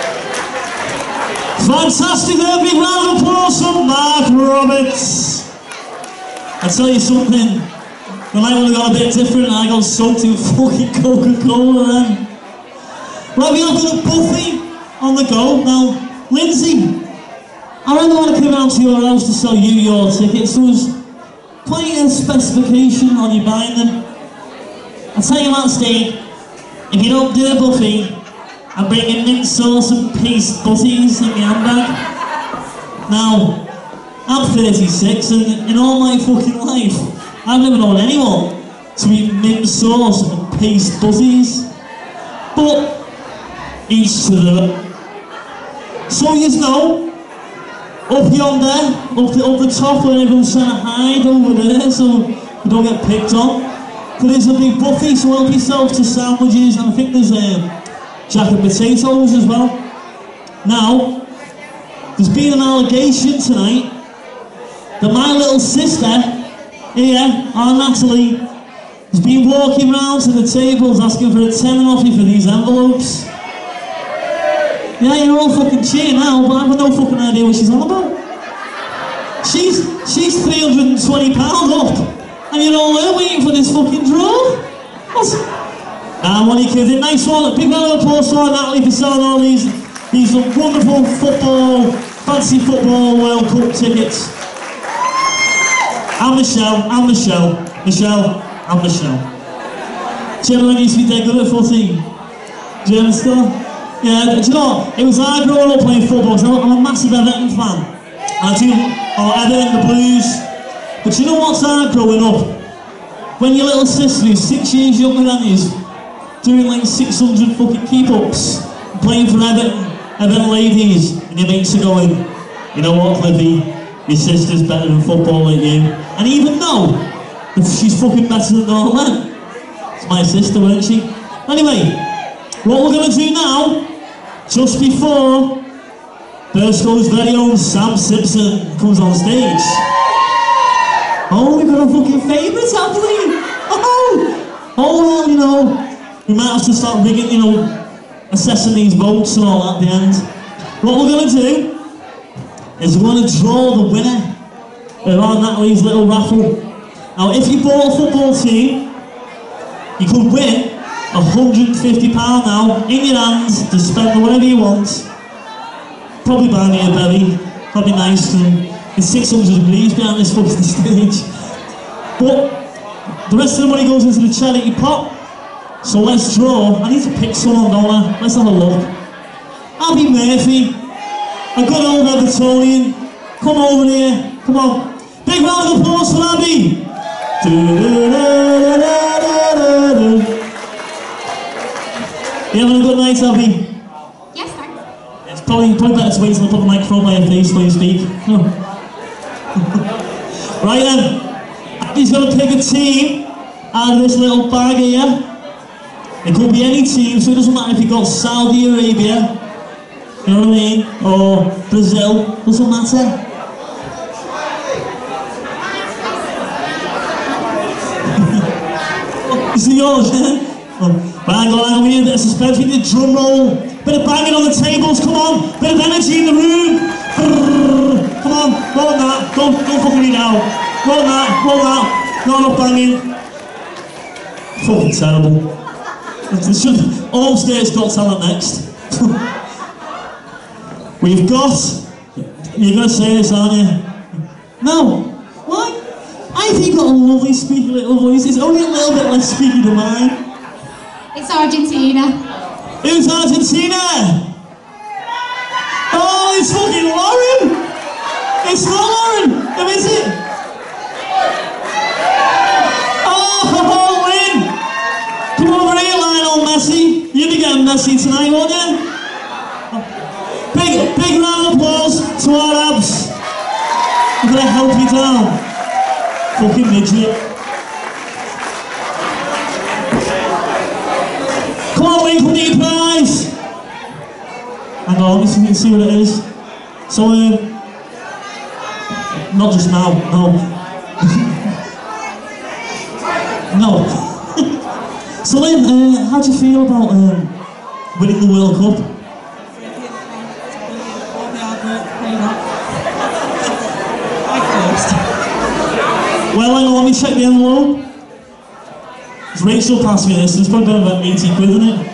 Fantastic, a big round of applause for Mark Roberts. I tell you something, the night would have got a bit different and I got soaked in fucking Coca-Cola then. Right, we have got a buffet on the go. Now, Lindsay, I really want to come around to your house to sell you your tickets. There was plenty of specification on you buying them. I'll tell you what, Steve, if you don't do a buffet, I'm bringing mint sauce and paste butties in my handbag. Now, I'm thirty-six and in all my fucking life, I've never known anyone to eat mint sauce and paste butties. But, each to their own. So you know, up yonder, up the, up the top where everyone's trying to hide over there so we don't get picked on. There is a big buffet, so help yourself to sandwiches, and I think there's um, jacket potatoes as well. Now, there's been an allegation tonight that my little sister here, our Natalie, has been walking round to the tables asking for a tenner off you for these envelopes. Yeah, you're all fucking cheering now, but I've got no fucking idea what she's on about. She's she's three hundred twenty pounds up, and you're all there waiting for this fucking draw? What? Nah, I'm only kidding. Nice one. Big round of applause for Natalie for selling all these these wonderful football, fancy football World Cup tickets. I'm Michelle. I'm Michelle. Michelle. I'm Michelle. Gentlemen used to be dead good at footy. German still? Yeah, do you know what? It was hard growing up playing football, so I'm a massive Everton fan. I do, oh, Everton, the Blues. But you know what's hard growing up? When your little sister who's six years younger than you is doing like six hundred fucking keep-ups, playing for Everton, Everton ladies, and your mates are going, you know what, Cliffy, your sister's better in football than you. And even though she's fucking better than all that, it's my sister, isn't she? Anyway, what we're going to do now, just before Burscough's very own Sam Simpson comes on stage. Oh, we've got a fucking favourite, haven't we? Oh, oh well, you know, we might have to start rigging, you know, assessing these votes and all at the end. What we're going to do is we're going to draw the winner of our Natalie's little raffle. Now, if you bought a football team, you could win one hundred and fifty pounds now in your hands to spend on whatever you want. Probably buy me a berry, probably nice, and it's six hundred degrees behind this fucking stage. But the rest of the money goes into the charity pot. So let's draw. I need to pick someone, don't I? Let's have a look. Abby Murphy, a good old Evertonian. Come over here, come on. Big round of applause for Abby. You having a good night, Abby? Yes, sir. It's probably, probably better to wait till I put the microphone by your face while you speak. Right then. he's going to pick a team out of this little bag here. It could be any team, so it doesn't matter if you've got Saudi Arabia, you know what I mean, or Brazil, doesn't matter. Is it yours, yeah? Oh, right, hang on, hang on, we need a bit of suspense, we need a drum roll, bit of banging on the tables, come on, bit of energy in the room. Brrr, come on, roll that, don't, don't fuck with me now. Roll that, roll that, not enough banging. Fucking terrible. It's just, all upstairs got talent next. We've got, you're going to say this, aren't you? No. Why? I think you've got a lovely speaky little voice. It's only a little bit less speaky than mine. It's Argentina. Who's Argentina? Oh, it's fucking Lauren! It's not Lauren! Who is it? Oh, Lynn! Come over here, Lionel Messi. You'll be getting messy tonight, won't you? Big, big round of applause to our abs. I'm gonna help you down. Fucking midget. Come on, Lynn, come get your prize. Hang on, let me see what it is. So, um, not just now, no. no. So, Lynn, uh, how do you feel about um, winning the World Cup? Well, hang on, let me check the envelope. It's Rachel passed me this, it's probably about eighty quid, isn't it?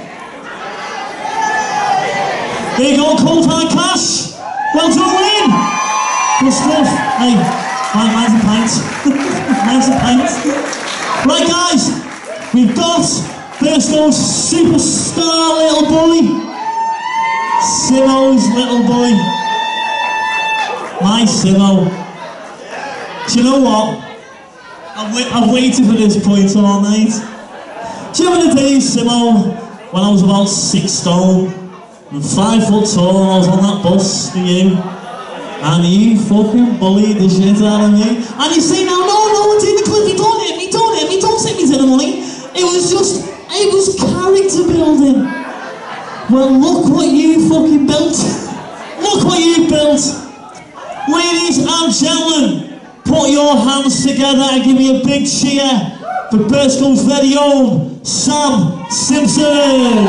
There you go, cold hard cash! Well done, Lynn! Good stuff. Hey, mine, mine's a pint. Mine's a pint. Right, guys, we've got Burscough's superstar little boy. Simo's little boy. My Simo. Do you know what? I've, wait, I've waited for this point all night. Do you remember the days, Simo, when I was about six stone and five foot tall and I was on that bus for you? And you fucking bullied the shit out of me. And you say now, no, no, it's in the clip, you don't hit me, don't hit me, don't take me to the money. It was just, it was character building. Well, look what you fucking built. Look what you built. Ladies and gentlemen, put your hands together and give me a big cheer for Burscough's very own Sam Simpson.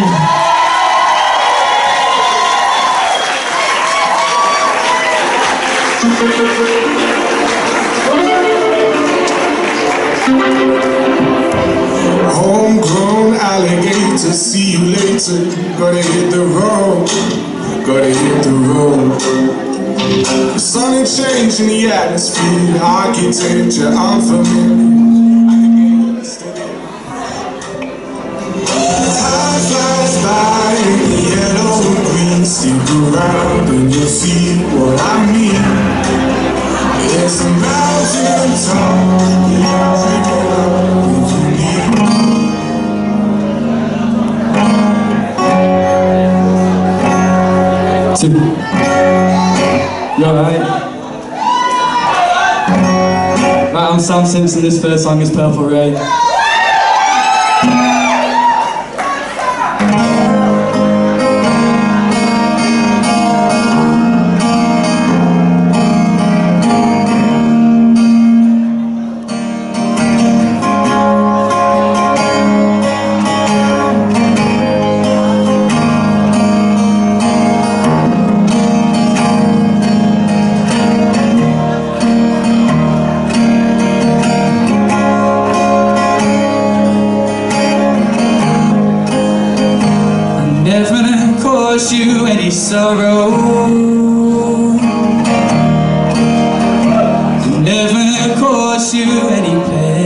Homegrown alligator, see you later. Gotta hit the road, gotta hit the road. The sun is changing the atmosphere, architecture unfamiliar. Time flies by in the yellow and green. Stick around and you'll see what I mean. There's a mountain top, you're picking up if you need. You alright? Right, I'm Sam Simpson, this first song is Purple Rain. You any sorrow, never cause you any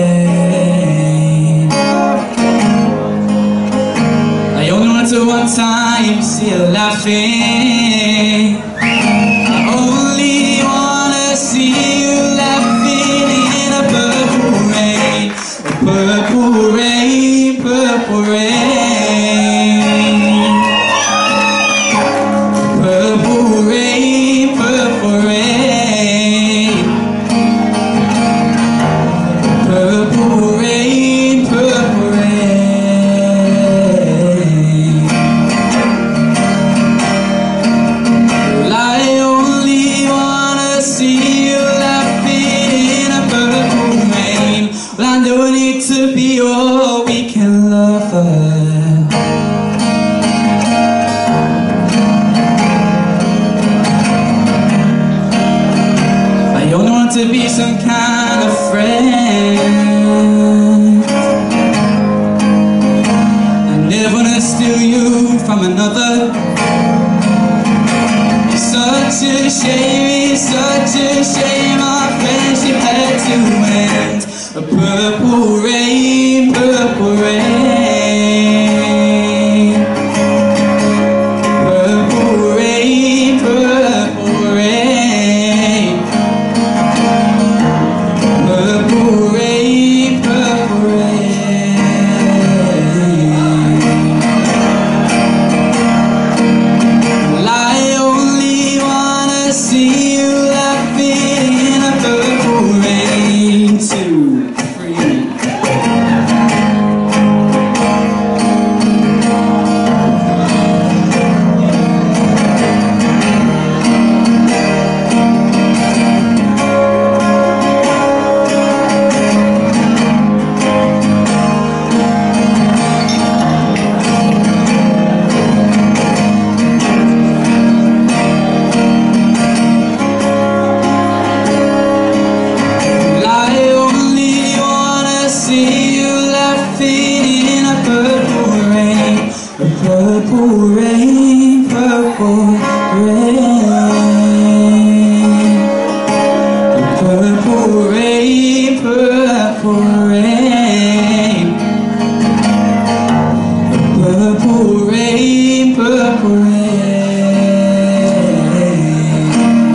pain. I only want to one time see you laughing. I only wanna see you laughing in a purple rain, a purple rain, purple rain. Purple some kind of friend. I never wanna steal you from another. It's such a shame, it's such a shame our friendship had to end. A purple rain, purple rain, purple rain, purple rain, purple rain, purple rain. Well, I only wanna see you laughing in a purple rain too. Purple rain, purple rain, purple rain, purple rain, purple rain, purple rain.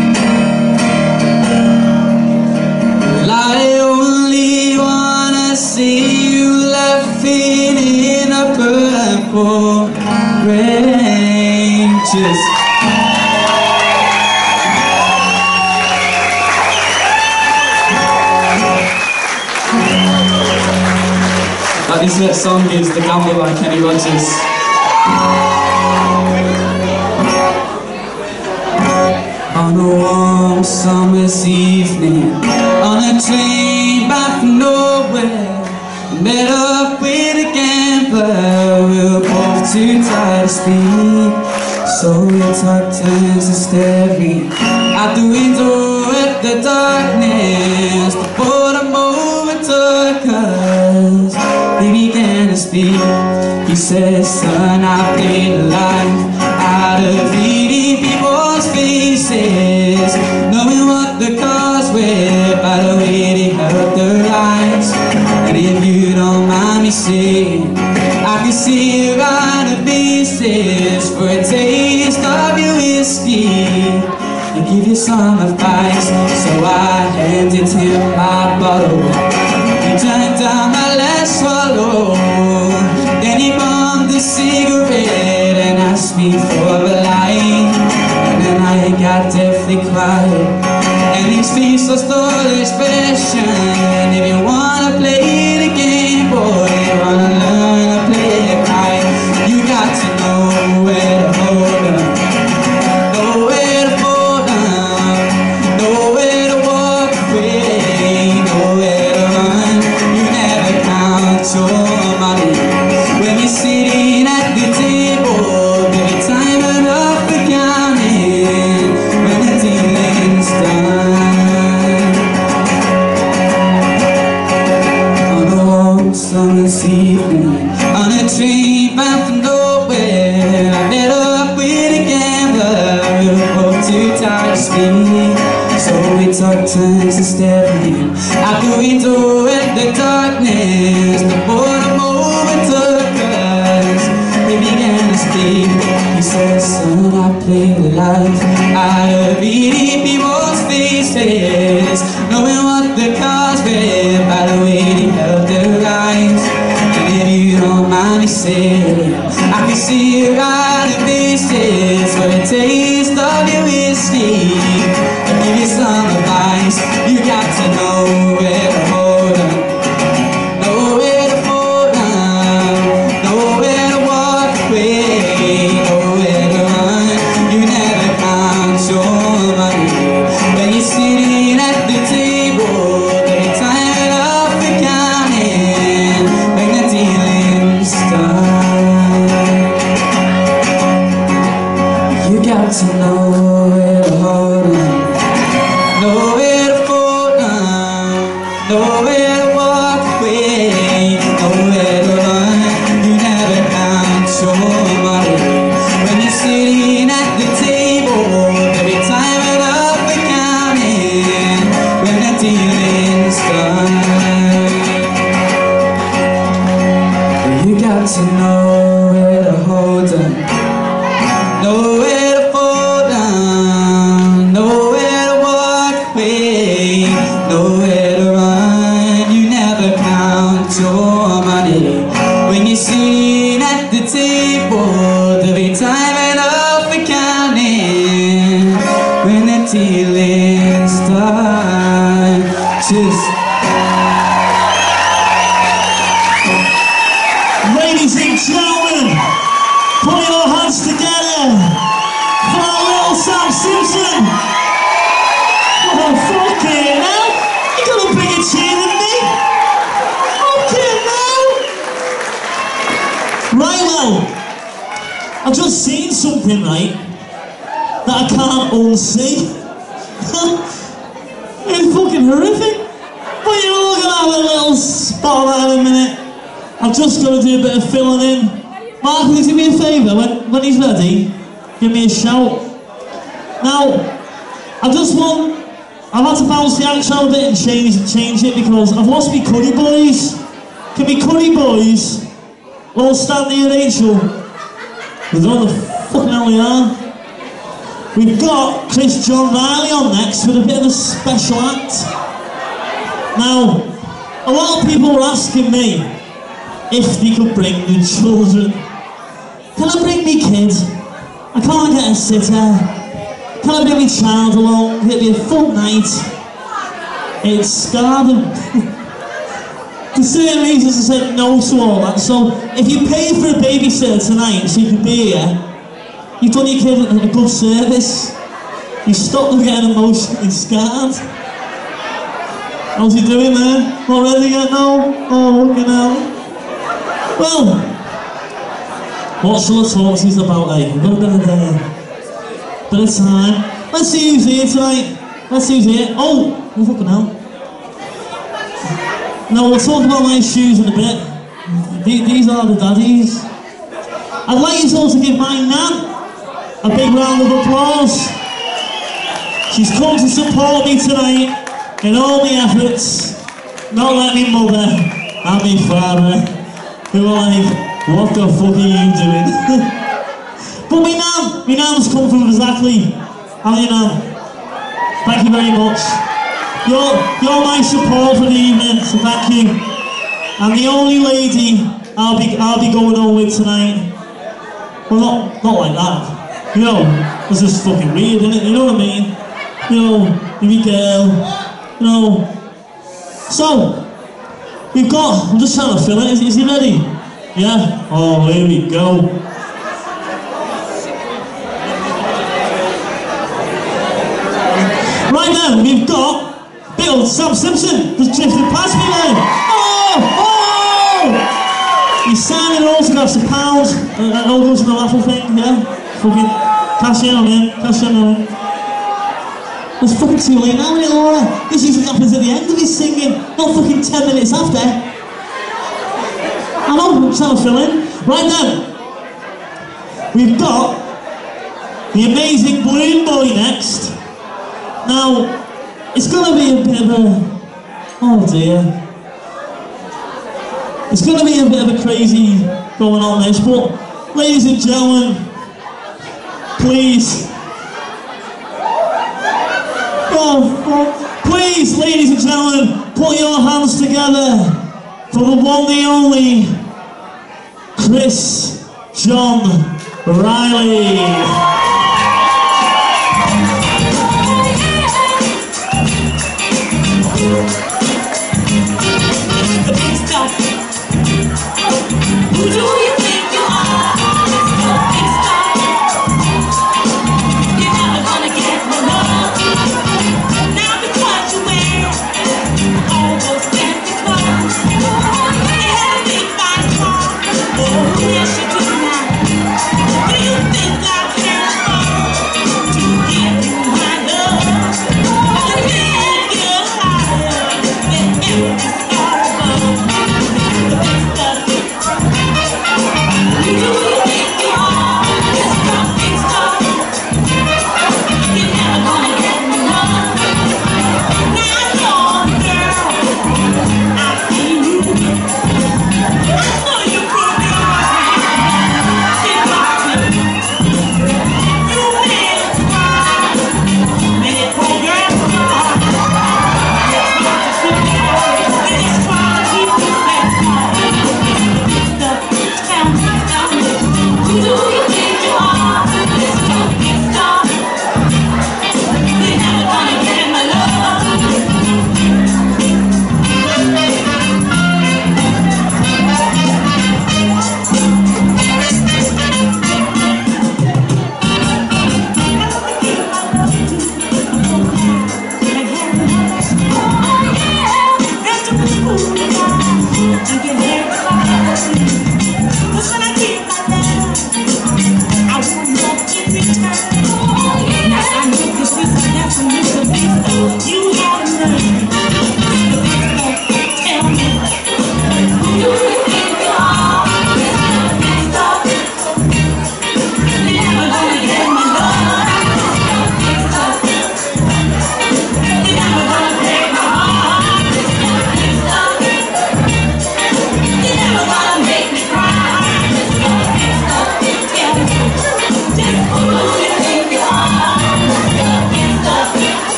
Well, I only wanna see you laughing in a purple rain. Just like this next song is The Gambler by Kenny Rogers. On a warm summer's evening, on a train back from nowhere, met up with a gambler. We were both too tired to speak, so we took turns to staring out the window at the darkness. The boredom overtook us. He began to speak. He said, son, I played life out of eating people's faces, knowing what the cause were by the way they held their lives. And if you don't mind me saying, I can see you on the basis for a taste of your whiskey and give you some advice. So I handed him my bottle. He turned down my last swallow. Then he bummed a cigarette and asked me for a light. And then I got deathly quiet, and his face was full expression. If you wanna play the game, boy, you wanna learn to play it right, you got to know where to hold up, know where to fold up, know where to walk away, know where to run. You never count your money when you're sitting at the table. Every time enough for counting when the dealing's done. On a warm summer's evening, on a train bound for nowhere, I met up with a gambler. We were both too tired to speak, so we took turns to staring out the window at the darkness. The boredom overtook us. He began to speak. He said, son, I played life out of eating people's faces, knowing what the cause were by the way they held their lives. And if you don't mind me saying, I can see you right in faces for a taste of your whiskey. I'll give you some advice. You got to know where to hold up, know where to fold up, know where to walk away, know where to run. You never count your money when you're sitting at the table. Every time enough for counting when the dealing's done. You got to know where to hold on, know where to fold on, hands together for our little Sam Simpson. Oh, fucking hell. You got a bigger cheer than me. Fucking hell. Right, well, I've just seen something, right, that I can't unsee. It's fucking horrific. But you know, we're gonna have a little spot of that in a minute. I've just got to do a bit of filling in. Mark, will you do me a favour? When, when he's ready, give me a shout. Now, I just want... I've had to bounce the act out a bit and change, change it because I've lost me Curry boys. Can we Curry boys? Well, Stanley and Rachel. We don't know the fucking hell they are. We've got Chris John Riley on next with a bit of a special act. Now, a lot of people were asking me if they could bring the children. Can I bring me kid? I can't get a sitter. Can I bring my child along? It'll be a fun night. It's scarred them. For certain reasons I said no to all that. So if you pay for a babysitter tonight so you can be here, you've done your kid a good service. You stopped them getting emotionally scarred. How's he doing there? Not ready yet? No? Oh, fucking hell. Well, what shall I talk to you about, eh? We've got a bit of, uh, bit of time. Let's see who's here tonight. Let's see who's here. Oh, oh fucking hell. Now, we'll talk about my shoes in a bit. These are the daddies. I'd like you all to give my nan a big round of applause. She's come to support me tonight in all my efforts. Not like me mother and me father, who are like, what the fuck are you doing? But me nan, me nan's come from exactly. How are you, nan? Thank you very much. You're, you're my support for the evening, so thank you. And the only lady I'll be, I'll be going on with tonight. Well, not, not like that. You know, it's just fucking weird, isn't it? You know what I mean? You know, you girl. You know. So, we've got, I'm just trying to fill it. Is, is he ready? Yeah? Oh, here we go. Right then, we've got big old Sam Simpson just drifted past me then. Oh! Oh! He's signing autographs a pound. Uh, all goes to the raffle thing, yeah? Fucking cash in on him, cash in on him. It's fucking too late now, isn't it, Laura? This usually happens at the end of his singing, not fucking ten minutes after. I know, I'm trying to fill in. Right then, we've got the amazing Balloon Boy next. Now, it's gonna be a bit of a, oh dear. It's gonna be a bit of a crazy going on this, but ladies and gentlemen, please. Oh, oh, please, ladies and gentlemen, put your hands together for the one, the only, Chris John Riley. Who do you think you are? Mister Big Star. You're never gonna get no love. Now because you wear all those fancy clothes, you have a big fine car. Oh, yes you do now. Do you think I care?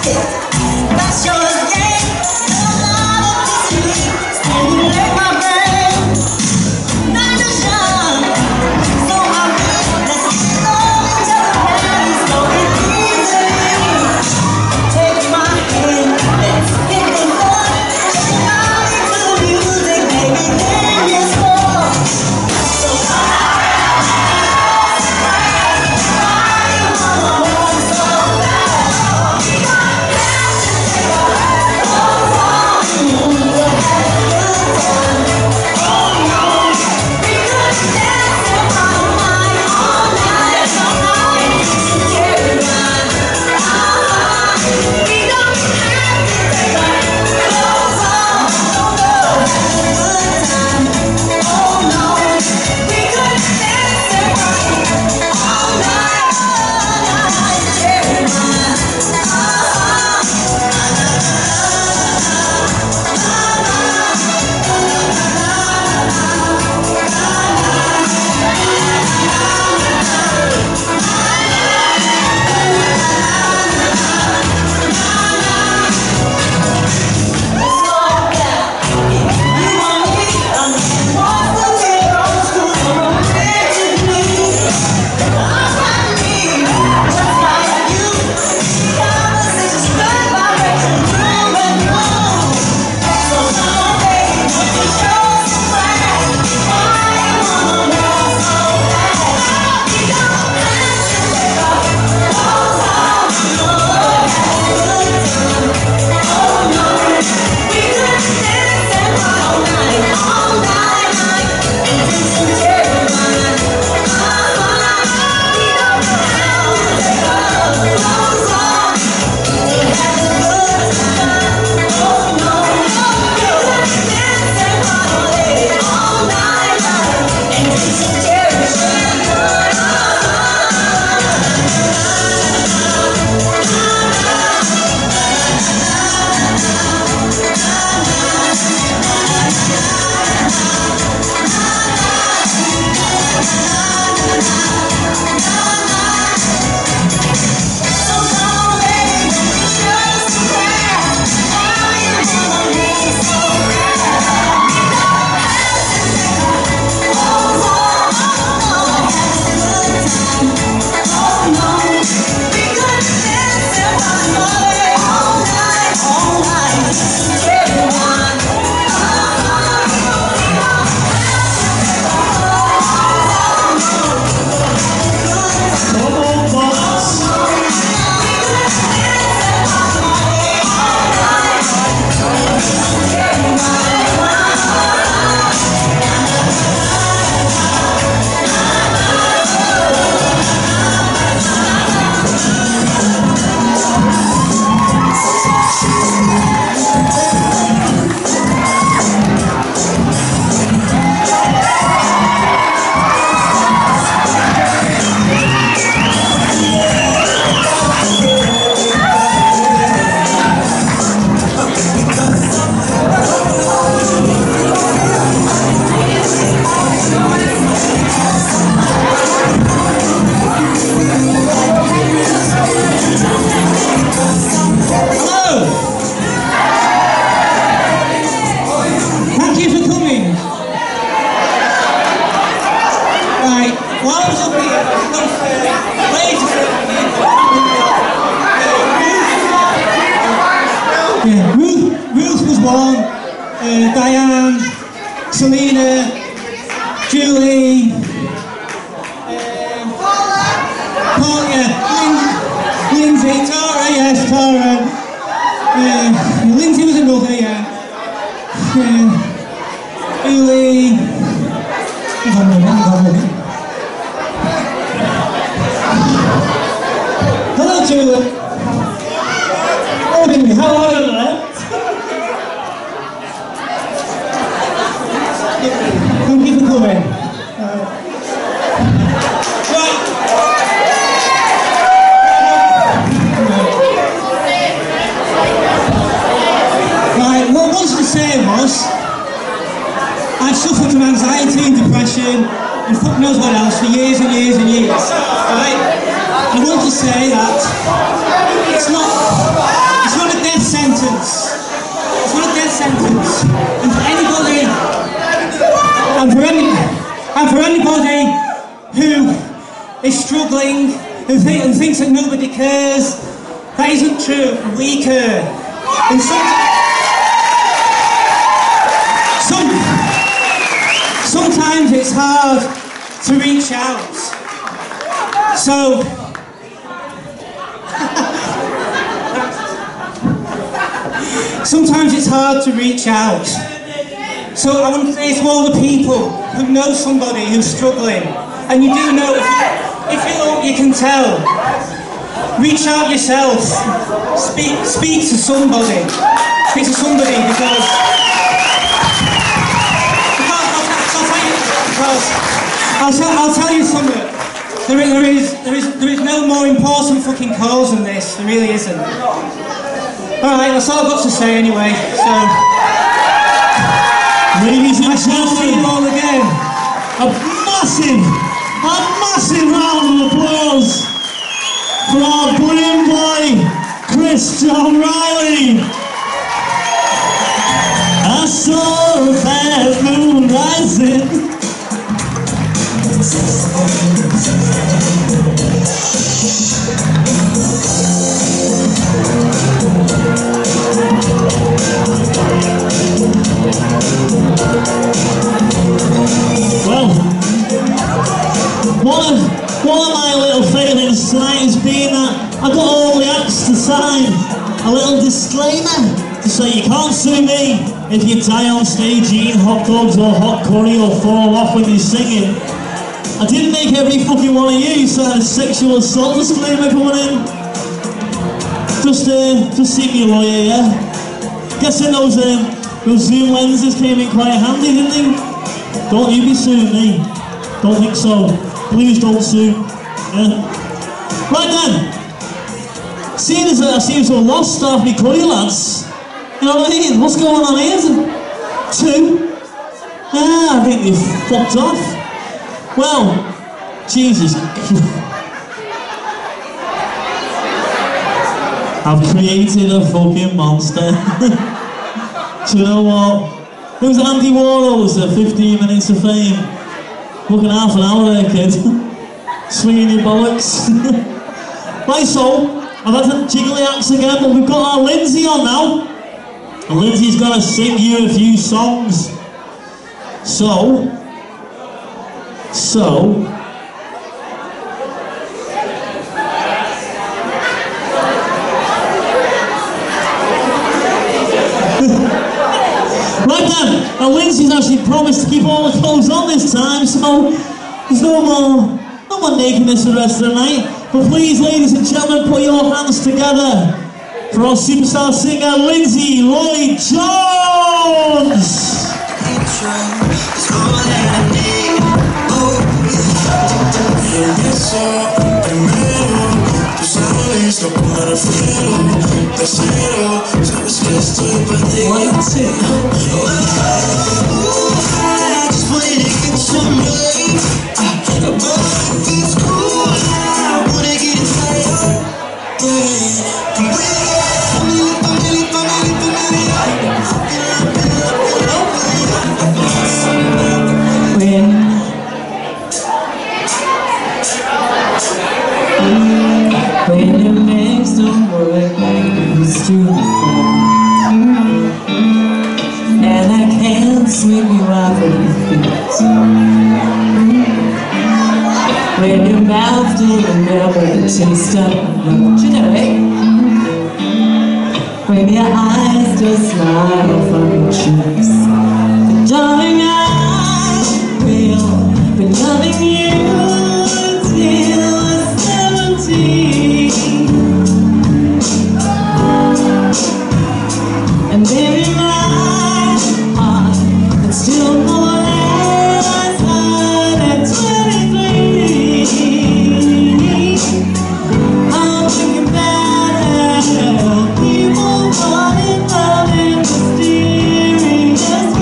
That's your game. A lot of history. Stimulate my brain. Not a shine. So I'm let's get all each other hands. So it's easy. Take my hand. Let's hit the floor. Everybody to the music, baby. Then you score. So uh, Diane, Selena, Julie, um, Paul, yeah, Lin Lindsay, Tara, yes, Tara. Uh, Lindsay was another, yeah. Uh, Julie. Hang on a minute, hang on a minute. Hello, Julie. Oh, how are you there? Thank you for coming. Uh, right. Right, what I wanted to say was, I suffered from anxiety and depression and fuck knows what else for years and years and years. Right? I want to say that it's not sentence. And for anybody, and for, any, and for anybody who is struggling, who, th who thinks that nobody cares, that isn't true. We care. And sometimes, some, sometimes it's hard to reach out. So, sometimes it's hard to reach out. So I want to say to all the people who know somebody who's struggling, and you do know, if you, if you don't, you can tell. Reach out yourself. Speak, speak to somebody. Speak to somebody because, because I'll, tell, I'll tell you something. There is, there is, there is, there is no more important fucking cause than this. There really isn't. Alright, that's all I've got to say anyway, so... Ladies and gentlemen, see you all again. A massive, a massive round of applause for our brilliant boy, Chris John Riley. I saw a bad moon rising. Well, one of, one of my little failings tonight has been that I got all the acts to sign a little disclaimer to say you can't sue me if you die on stage eating hot dogs or hot curry or fall off when you're singing. I didn't make every fucking one of you sign a sexual assault disclaimer coming in. Just, uh, just see me a lawyer, yeah? Guessing those, um, those zoom lenses came in quite handy, didn't they? Don't you be suing me. Don't think so. Please don't sue. Yeah. Right then. Seeing as I seem so lost off me curry lads, you know what I mean? What's going on here? Two? Ah, I think they've fucked off. Well, Jesus. I've created a fucking monster. Do you know what? It was Andy Warhol's uh, fifteen minutes of fame. Looking half an hour there, kid. Swinging your bollocks. Right, so, I've had to jiggle the axe again, but we've got our Lindsay on now. And Lindsay's gonna sing you a few songs. So, so, right then, now Lindsay's actually promised to keep all the clothes on this time, so there's no more, no more nakedness for the rest of the night. But please, ladies and gentlemen, put your hands together for our superstar singer, Lindsay Lloyd Jones! One, two. When it makes the work like it used to before, and I can't sweep you off of your feet. When your mouth don't remember the taste of love, you know it. When your eyes just smile from your cheeks. But darling, I will be loving you till seventeen. And baby, my heart, it's still more as hard at twenty-three. I'm thinking about how people fall in love in mysterious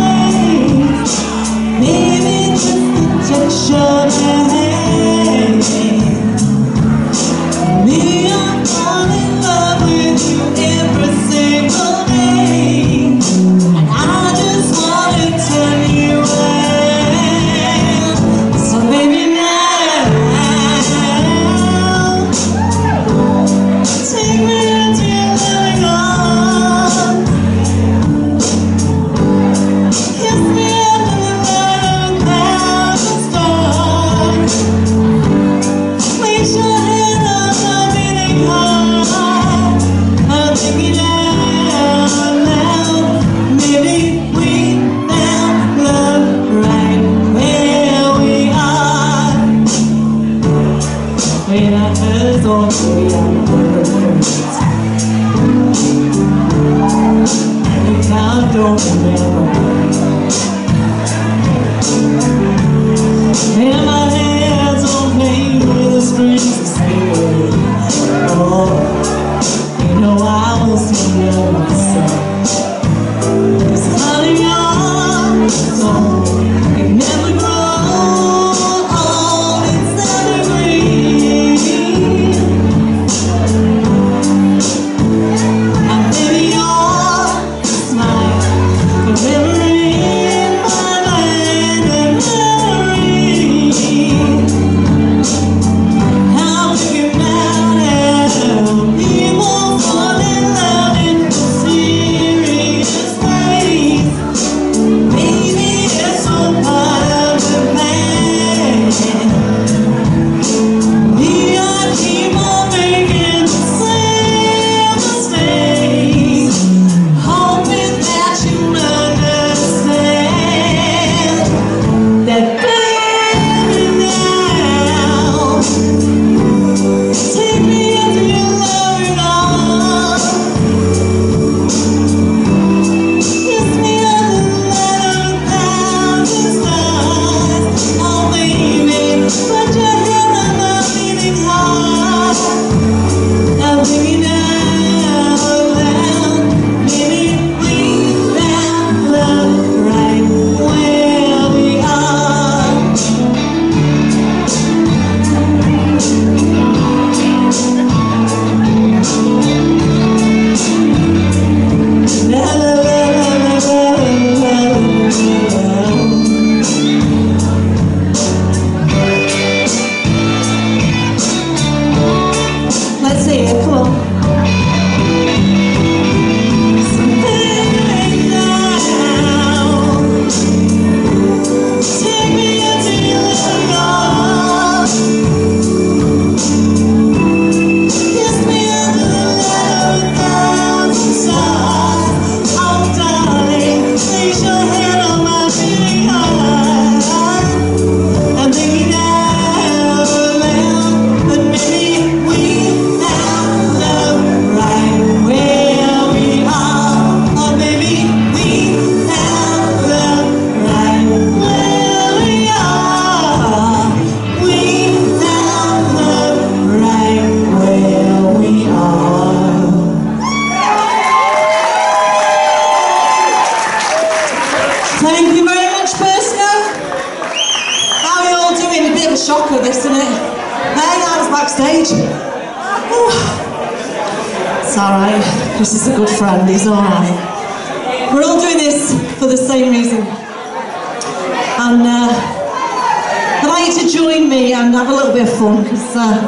It's alright. Chris is a good friend, he's alright. We're all doing this for the same reason. And uh, I'd like you to join me and have a little bit of fun, because uh,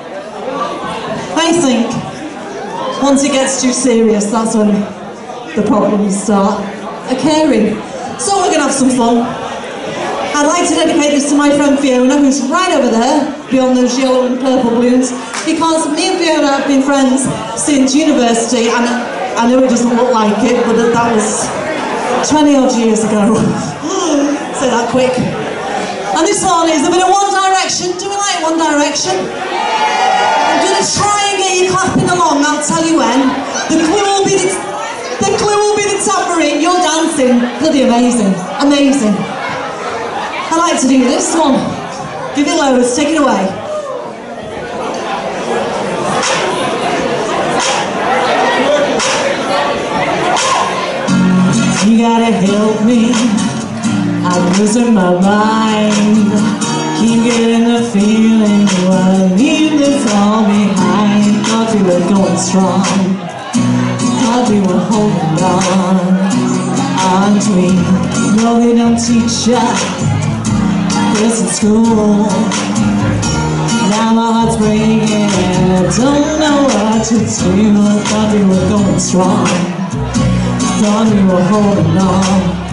I think once it gets too serious, that's when the problems start occurring. So we're going to have some fun. I'd like to dedicate this to my friend Fiona, who's right over there, beyond those yellow and purple balloons, because me and Fiona have been friends since university, and I know it doesn't look like it, but that was twenty odd years ago. Say that quick. And this one is a bit of One Direction. Do we like One Direction? I'm going to try and get you clapping along, I'll tell you when. The clue will be the, the, clue will be the tambourine. You're dancing. Bloody amazing. Amazing. I like to do this one. Give it loads, take it away. You gotta help me, I'm losing my mind. Keep getting the feeling you wanna leave this all behind. Thought we were going strong, thought we were holding on. Aren't we? No, they don't teach ya this in school. Now my heart's breaking and I don't know what to do. I thought we were going strong, thought we were holding on.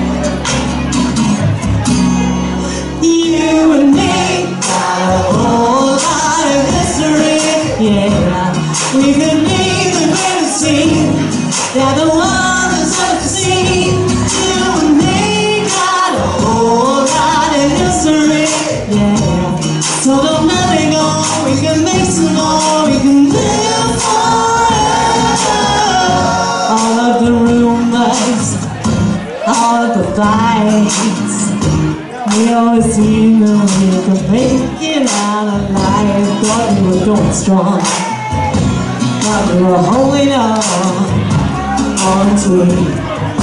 You and me got a whole lot of history, yeah. We could be the greatest team that the world has ever seen. You and me got a whole lot of history, yeah. So don't let it go, we can make some more, we can live forever. All of the rumors, all of the fights, we always seem that we could make it out alive. Thought we were going strong, thought we were holding on, on to it.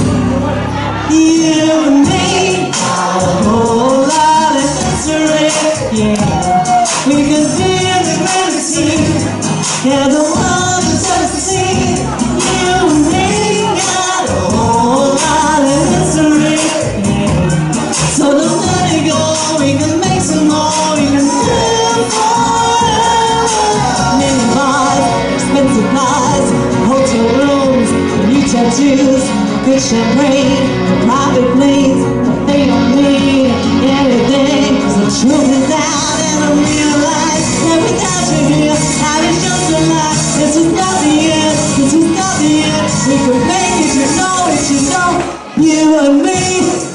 You and me got a whole lot of history, yeah. We could be the greatest team, yeah, the world has ever seen. You and me got a whole lot of history, yeah. So don't let it go, we can make some more, we can live forever. Many bars, expensive cars, hotel rooms, new tattoos, good champagne, private planes, but they don't mean anything, cause the truth is out and I realize that without you here, I is just a lie. This is not the end, this is not the end. We could make it, you know it, you know, you and me.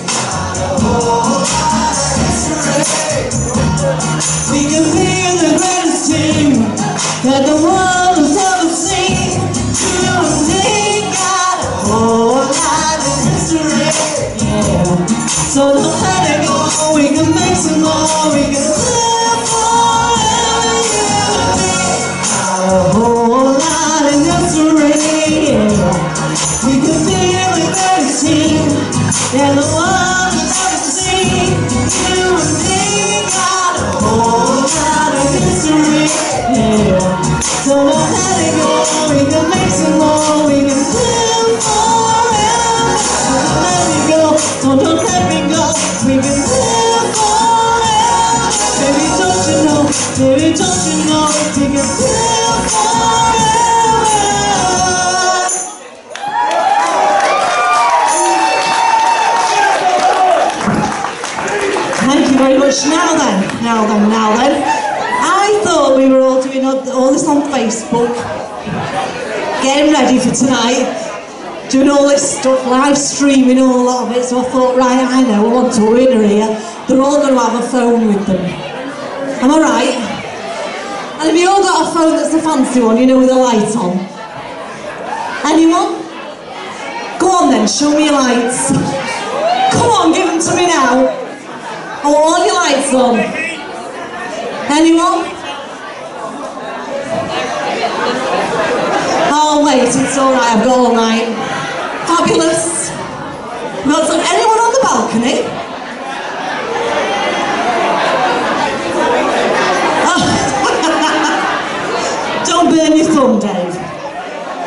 We can be the greatest team that the world has ever seen. You and me got a whole lot of history, yeah. So don't let it go, we can make some more, we can live forever. You and me got a whole lot of history, yeah. We can be the greatest team that the world has ever seen. You and me got a whole lot of history, yeah. So don't let it go, we can make some more, we can live forever. Don't let me go, so don't let me go, we can live forever. Baby, don't you know, baby, don't you know, we can live forever. Thank you very much. Now then, now then, now then. I thought we were all doing all this on Facebook, getting ready for tonight, doing all this stuff, live streaming all a lot of it, so I thought, right, I know, I want a winner here. They're all going to have a phone with them. Am I right? And have you all got a phone that's a fancy one, you know, with a light on? Anyone? Go on then, show me your lights. Come on, give them to me now. I want all your lights on. Anyone? Oh wait, it's alright, I've got all night. Fabulous. We've got some, anyone on the balcony? Oh. Don't burn your thumb, Dave.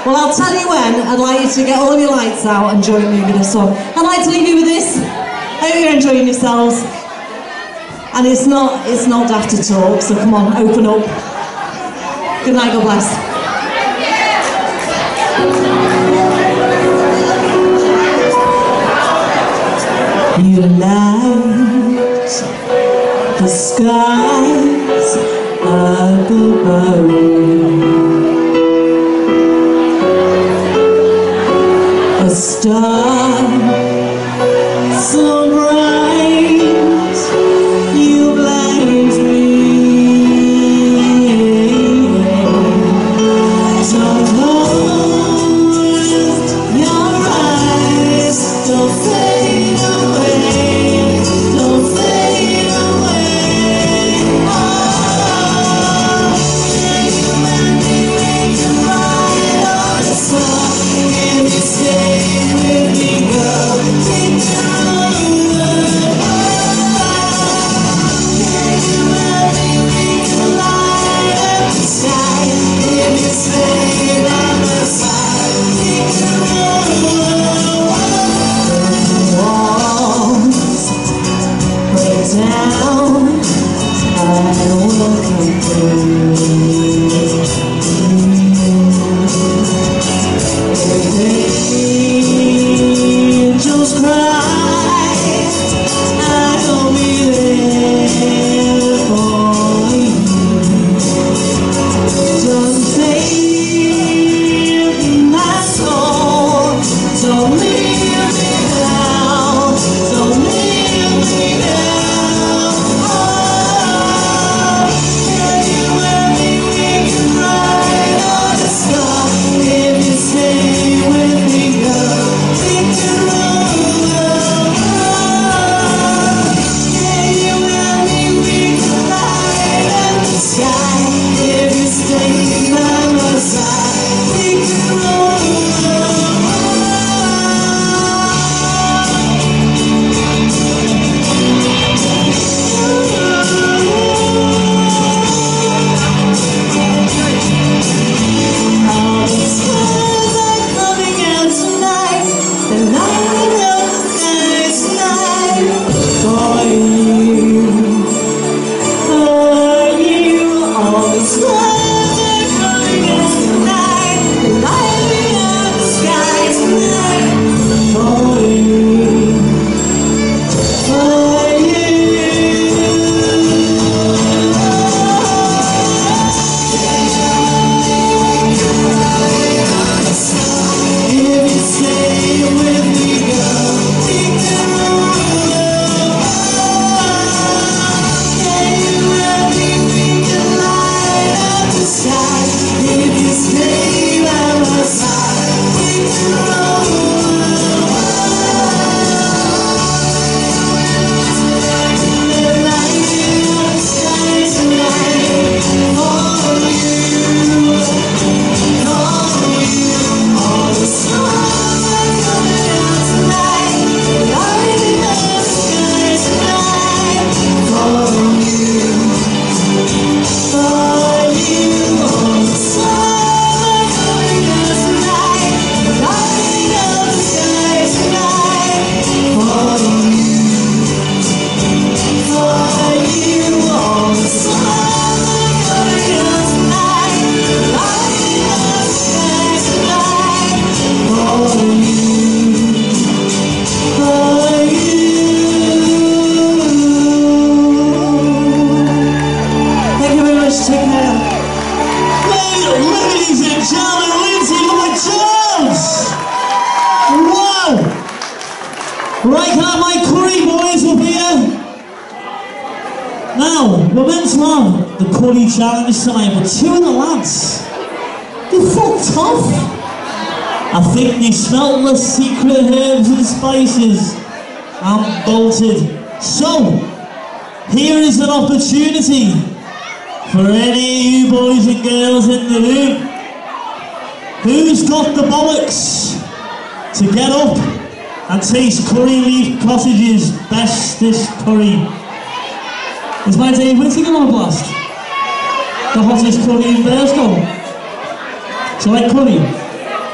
Well, I'll tell you when. I'd like you to get all of your lights out and join me with a song. I'd like to leave you with this. Hope you're enjoying yourselves. And it's not, it's not daft to talk, so come on, open up. Good night, God bless. You light the skies up above. A star so bright, you blind me. Don't close your eyes, don't fade away, don't fade away. Oh, can you let me make a light on the sun? Can you stay with me, girl? Take the road. Can you let me make a light up the sky? Can you stay by my side? Take the road. Walls break down, I will come through. Angels cry, I'll be there for you. Don't take my soul, don't leave me down, don't leave me down. Oh, can you let me make it right on the sky? Can you stay with me, girl? Take the road. Can you let me make it right on the sky? Can you stay by my side? Take the road. All the stars are coming out tonight. The light of the sky tonight. For you, for you. All the stars are coming out tonight. The light of the sky tonight. For you, for you. If you stay with me, girl, take the road. Can you let me make a light up the sky? If you stay by my side, take the road. The light of the sky tonight. For you, for you. All the stars are coming out tonight. The light of the sky tonight. For you, for you. All the stars are coming out tonight. The light of the sky tonight. For you, for you. All the stars are coming out tonight. The light of the sky tonight. For you, for you. Thank you very much. Take care. Ladies and gentlemen, Lindsay Lloyd Jones! Wow! Right, can I have my curry boys up here? Now, we're meant to have the curry challenge tonight, but two of the lads, they fucked off. I think they smelt the secret herbs and spices and bolted. So, here is an opportunity for any of you boys and girls in the room. Who's got the bollocks to get up and taste Curry Leaf Cottage's bestest curry? Is my Dave Whittaker on a blast? The hottest curry in Burscough. So like curry?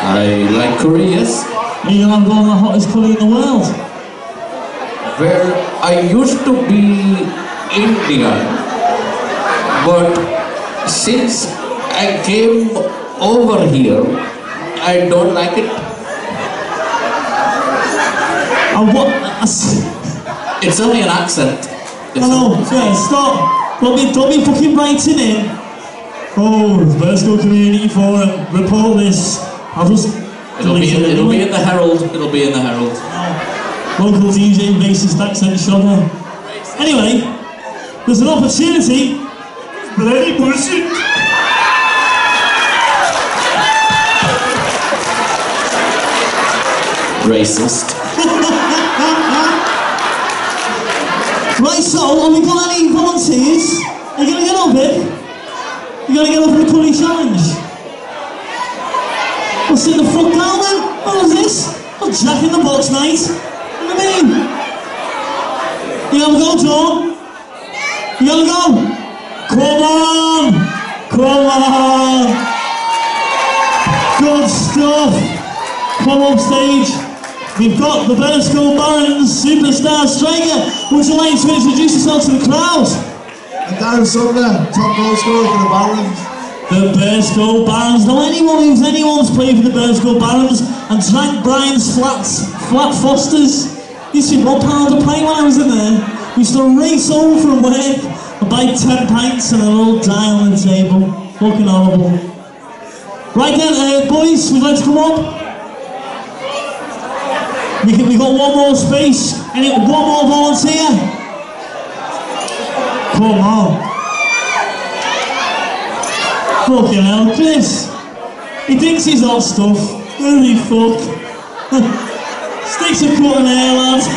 I like curry, yes. Are you gonna go on the hottest curry in the world? Well, I used to be Indian, but since I came over here, I don't like it. And what? It's only an accent. It's I know, fair, stop. Don't be, don't be fucking writing in. Oh, Burscough Community Forum, report this. I'll just... It'll be, in, it it'll be in the Herald, it'll be in the Herald. Oh. Local D J, racist accent, sugar. Anyway, there's an opportunity. Bloody bullshit. Racist. Right, so, have we got any volunteers? Are you gonna get up it? You gonna get up in the curry challenge? Well, sit the fuck down then. What is this? Oh, Jack in the Box night. What do you mean? You gonna go, John? You gonna go? Come on! Come on! Good stuff. Come up stage. We've got the Burscough Barons Superstar Striker. Would you like to introduce yourself to the crowd? I'm Dawson, top goal scorer for the Barons. The Burscough Barons. Now anyone who's anyone's played for the Burscough Barons and drank Brian's flats, flat Fosters, used to be one pound a pint when I was in there. We used to race home from work and buy ten pints and an old die on the table. Fucking horrible. Right then, uh, boys, would you like to come up? We, can, we got one more space. Any, one more volunteer. Come on. Fucking hell, Chris. He thinks he's hot stuff. Holy fuck. Sticks of cutting hair, lads.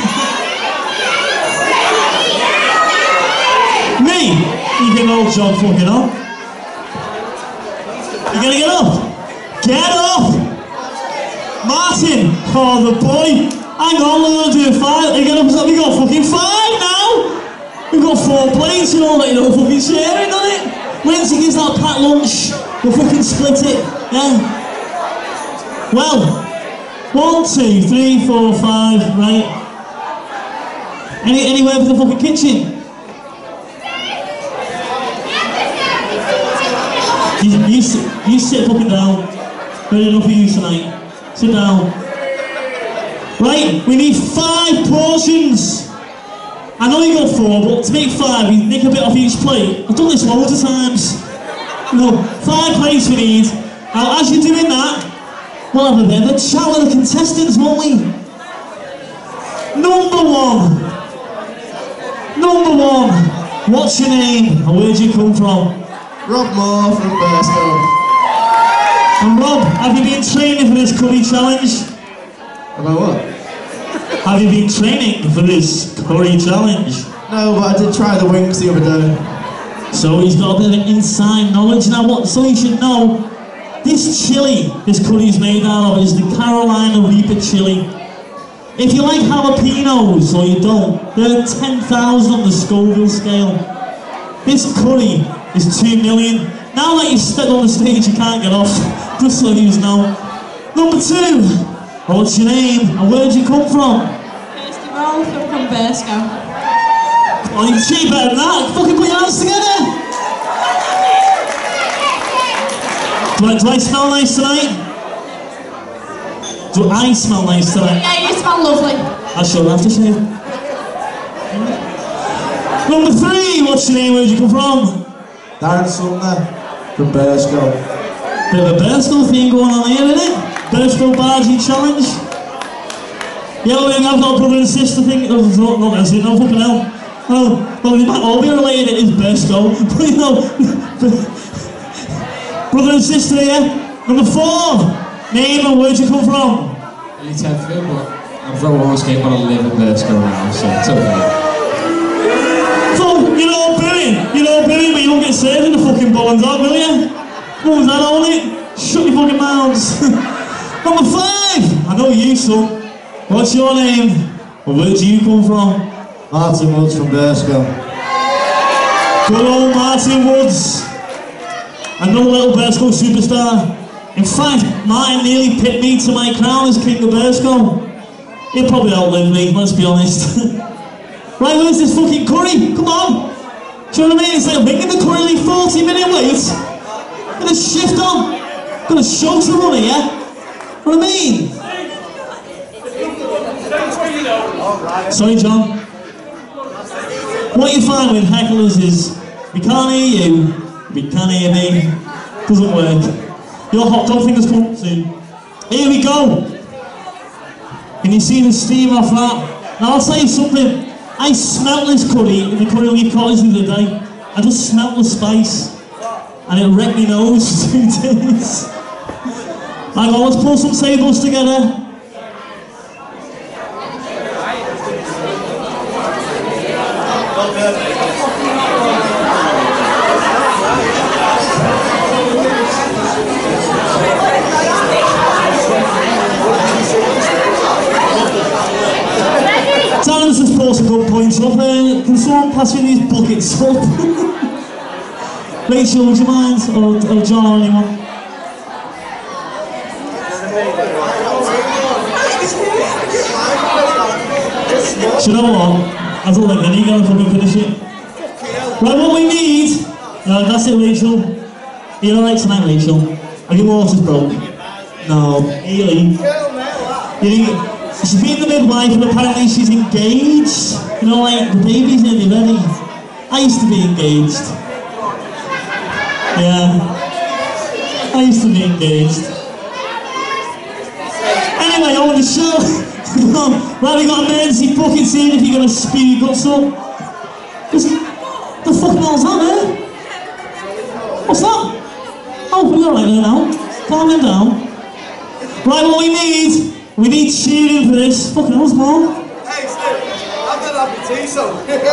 Me? You get an old job fucking up. You gonna get up? Get up! Martin! Oh, the boy! Hang on, we're gonna do five. Are you gonna, we got fucking five now! We've got four plates, you know, like, you know, fucking sharing on it. Lindsay gives that packed lunch, we'll fucking split it, yeah. Well, one, two, three, four, five, right. Any, anywhere for the fucking kitchen? You, you, sit, you sit fucking down. Good enough for you tonight. Sit down. Right, we need five portions. I know you got four, but to make five, you nick a bit off each plate. I've done this loads of times. You know, five plates we need. Now, as you're doing that, we'll have a bit of a chat with the contestants, won't we? Number one. Number one. What's your name and where'd you come from? Rob Moore from Burscough. And Rob, have you been training for this curry challenge? About what? Have you been training for this curry challenge? No, but I did try the wings the other day. So he's got a bit of inside knowledge. Now what, so you should know, this chili this curry's made out of is the Carolina Reaper chili. If you like jalapenos or you don't, they're ten thousand on the Scoville scale. This curry is two million. Now that you've stepped on the stage, you can't get off. Just so you know. Number two, what's your name and where'd you come from? Kirsty Roll from Burscough. Oh, you can cheat better than that. Fucking put your hands together. Do I, do I smell nice tonight? Do I smell nice tonight? Yeah, you smell lovely. I should have to shave. Number three, what's your name? Where'd you come from? Darren Sumner from Burscough. Bit of a Burscough thing going on here, isn't it? Burscough Bargee Challenge. Yeah, well, I've got a brother and sister thing. No, no, no, that's it, no fucking hell. Oh, well, they might all be related, it is Burscough. But you know, brother and sister here. Number four, name and where'd you come from? Really Tenfield, but I'm from Burscough, but I live in Burscough now, so it's okay. So, you know Billy, you know Billy, but you don't get saved in the fucking Bollins out, will you? What was that on it? Shut your fucking mouths. Number five, I know you, son. What's your name? And where do you come from? Martin Woods from Burscough. Good old Martin Woods. Another little Burscough superstar. In fact, Martin nearly picked me to my crown as King of Burscough. He'll probably outlive me, let's be honest. Right, where's this fucking curry? Come on! Do you know what I mean? It's like ringing the curry like forty minute wait. Got a shift on. Got a show to run here. You know what I mean? Sorry, John. What you find with hecklers is we can't hear you, we can't hear me. Doesn't work. Your hot dog fingers come soon. Here we go. Can you see the steam off that? Now I'll tell you something. I smelt this curry in the curry leaf cottage the other day. I just smelt the spice, and it wrecked my nose for two days. Hang on, let's pull some tables together. Darren's just put some good points up. Uh, can someone pass me these buckets up? Rachel, would you mind? Or, or John or anyone? Do you know what? I don't think any guy can finish it. Right, what we need... No, that's it, Rachel. You're alright tonight, Rachel. Are your waters broke? No. Really? You think... She's been the midwife and apparently she's engaged. You know, like, the baby's nearly ready. I used to be engaged. Yeah. I used to be engaged. Anyway, on with the show. Right, we got emergency buckets here if you're going to spew your guts up. Just, what the fucking hell's that, man? What's that? Oh, we're alright there now. Calm him down. Right, what we need... We need cheering for this. Fucking hell, small. Hey, Steve, I'm gonna have the tea, so.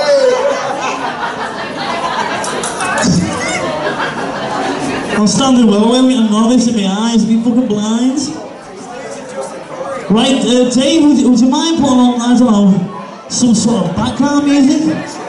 I'm standing well, with a novice in my eyes, be fucking blind. Right, uh, Dave, would, would you mind putting on, I don't know, some sort of background music?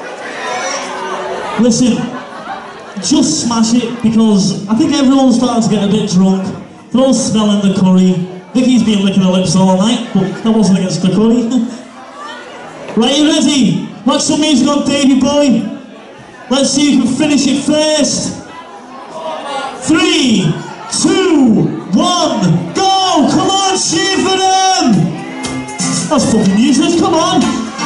Listen, just smash it, because I think everyone's starting to get a bit drunk. They're all smelling the curry. Vicky's been licking her lips all night, but that wasn't against the curry. Right, you ready? What's some music on, Davey boy? Let's see who can finish it first. Three, two, one, go! Come on, cheer for them! That's fucking useless, come on!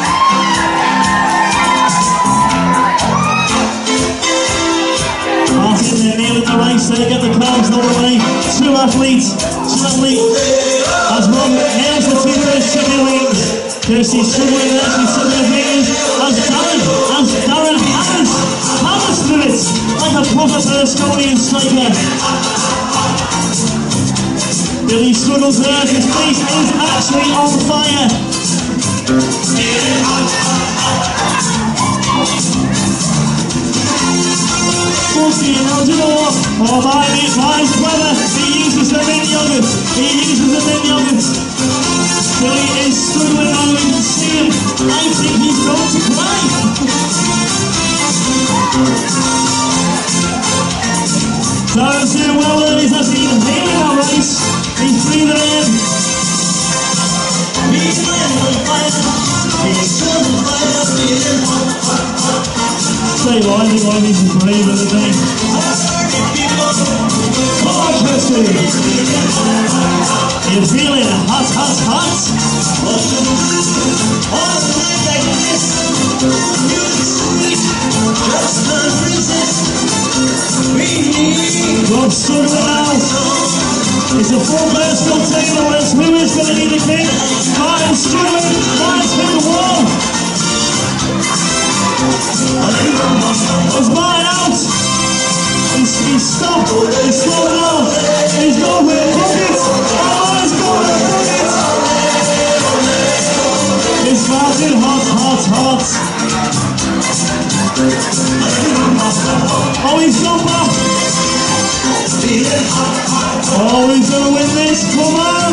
Martin, they're nailing the race, they get the cars all the way. Two athletes, two athletes. As one nails the two first chicken wings. Kirsty's struggling there, she's sucking her fingers. As Darren, as Darren hammers, hammers through it like a proper Burscoughian striker. Billy struggles there, his face is actually on fire. Forty, now do you know what? Oh my, mine's clever. He uses them in yogurt. He uses them in yogurt. Billy is struggling now, you can see him. I think he's going to cry. Darren's doing well there, he's actually inhaling that race. He's breathing in. He's on fire. He's on fire. Tell you what, I think one of these is brave of the day. Come on, Kirsty! You're feeling hot, hot, hot? On a night like this, music's sweet, just can't resist. We need God's struggling now. It's a full Burscough taking the list. Who is going to be the king? Martin's struggling. Martin's hit the wall. There's Martin out! He's, he's stopped! He's slowing down! He's going with the buckets! Oh, he's going with the buckets! It's Martin, hot, hot, hot! Oh, he's gone back! Oh, he's gonna win this! Come on!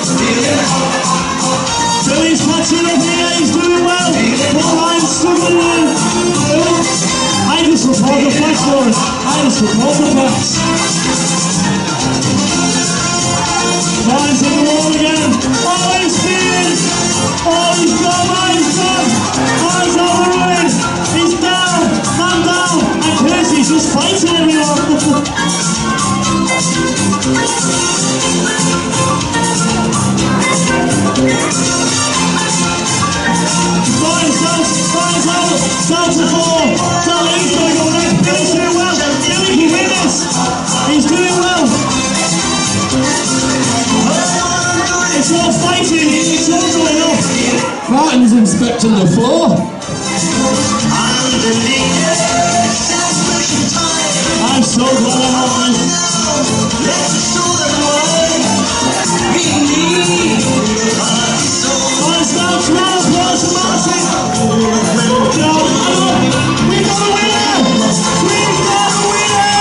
Billy's catching up here, he's doing well! Martin's struggling there! I just report the flash for us. I just report the flash. Oh, he's gone, man, he's gone. Oh, he's over the ruin. He's down, man down. And Kirsty's just fighting everyone. Five out, five out, down to four. Stanley's going to go next. Billy's doing well. Billy can win this. He's doing well. It's all fighting. It's all going up. Martin's inspecting the floor. I'm so glad I'm on this. Let's show them why we need. Oh, it's now twelve applause for Martin. No, we got a winner. We got a winner.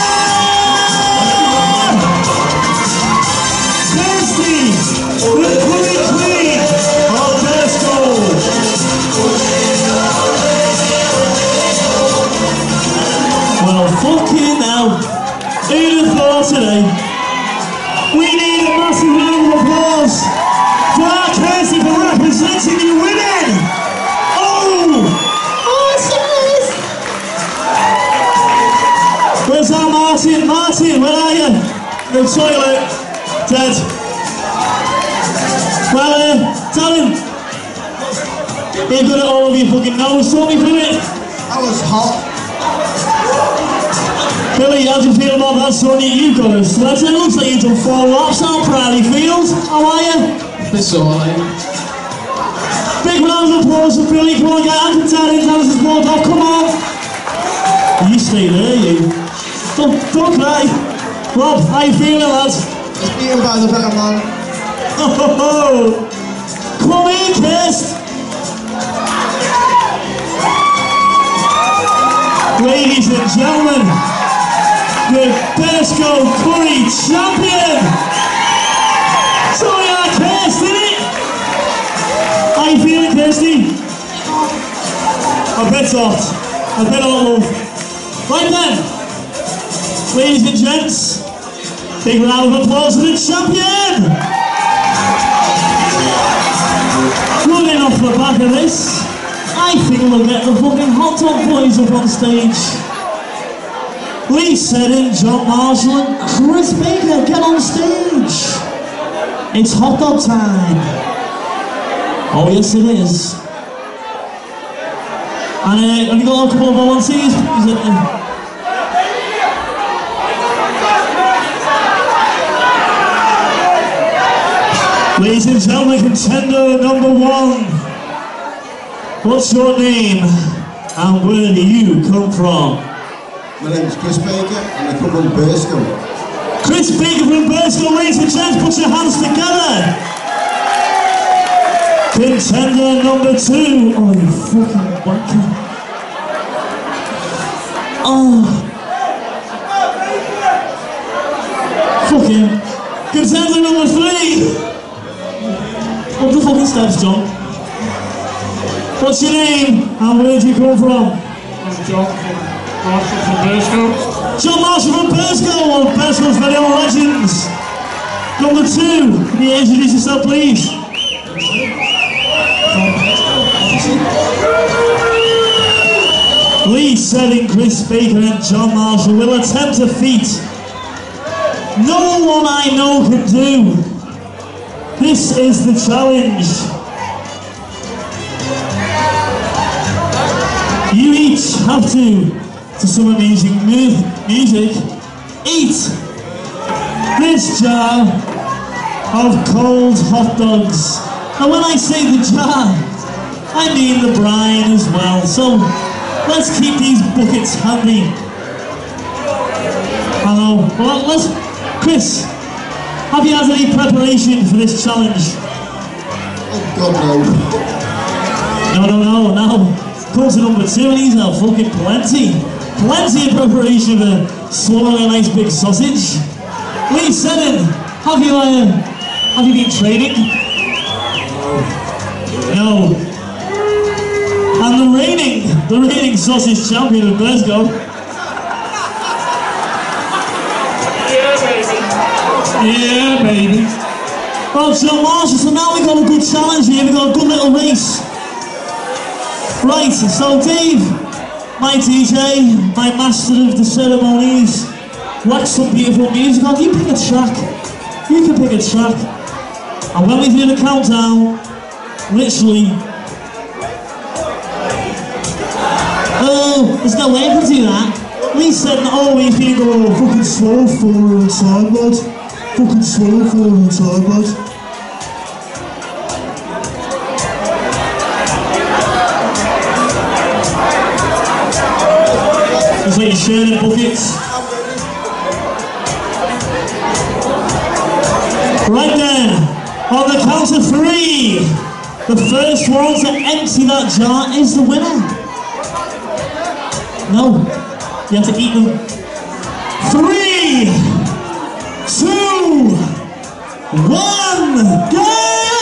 Kirsty, the Queen Queen of Burscough. Well, fucking hell. Who'd have thought today? We need a massive round of applause for our Kirsty for representing you women. Oh! Oh, it's nice. Where's our Martin? Martin, where are you? In the toilet. Dead. Well, uh, tell him. You've got it all over your fucking nose. Talk me through it. That was hot. Billy, how do you feel about that son you got us? It looks like you've done four laps. How proud he feels. How are you? It's alright. Big round of applause for Billy. Come on, get Uncle Dad in down his walk off. Come on. You stay there, you. Don't, don't cry. Rob, how you feeling, lads? It's beaten by the better man. Oh, ho, ho. Come in, Kirst. Ladies and gentlemen, the Burscough Curry champion! Sorry, I Kirst, did it? How you feeling, Kirsty? A bit hot. A bit hot, love. Right then, ladies and gents, big round of applause for the champion! Running off the back of this, I think we'll get the fucking hot dog boys up on stage. Lee Seddon, John Marshall and Chris Baker, get on stage. It's hot dog time. Oh yes it is. And uh, have you got a couple of volunteers? Is it, uh... Ladies and gentlemen, contender number one. What's your name and where do you come from? My name's Chris Baker and I come from Burscough. Chris Baker from Burscough, ladies and gents, put your hands together. Contender number two. Oh, you fucking wanker. Oh. Fucking. Contender number three. Up the fucking steps, John. What's your name and where do you come from? I'm John from Marshall from Burscough. John Marshall from Burscough, one of Burscough's very own legends. Number two, can you introduce yourself, please? Lee Seddon, Chris Baker and John Marshall will attempt a feat no one I know can do. This is the challenge. You each have to, to some amazing mu music, eat this jar of cold hot dogs. And when I say the jar, I mean the brine as well. So let's keep these buckets handy. Hello. Well, let's, Chris, have you had any preparation for this challenge? Oh God, no. No, no, no, no. Come to number two, and he's had fucking plenty. Plenty of preparation for swallowing a nice big sausage. Lee Seddon, have you, uh, have you been training? No. And the reigning, the reigning sausage champion of Burscough. Yeah, baby. Yeah, baby. Well, John Marshall, so now we've got a good challenge here, we've got a good little race. Right, so Dave, my D J, my master of the ceremonies, whack some beautiful music on. You pick a track, you can pick a track. And when we do the countdown, literally, oh, there's no way I can do that. We said, oh, we can go fucking slow for a time, bud. Fucking slow for a time, bud. It's like you're sharing buckets. Right then, on the count of three, the first one to empty that jar is the winner. No, you have to eat them. Three, two, one, go!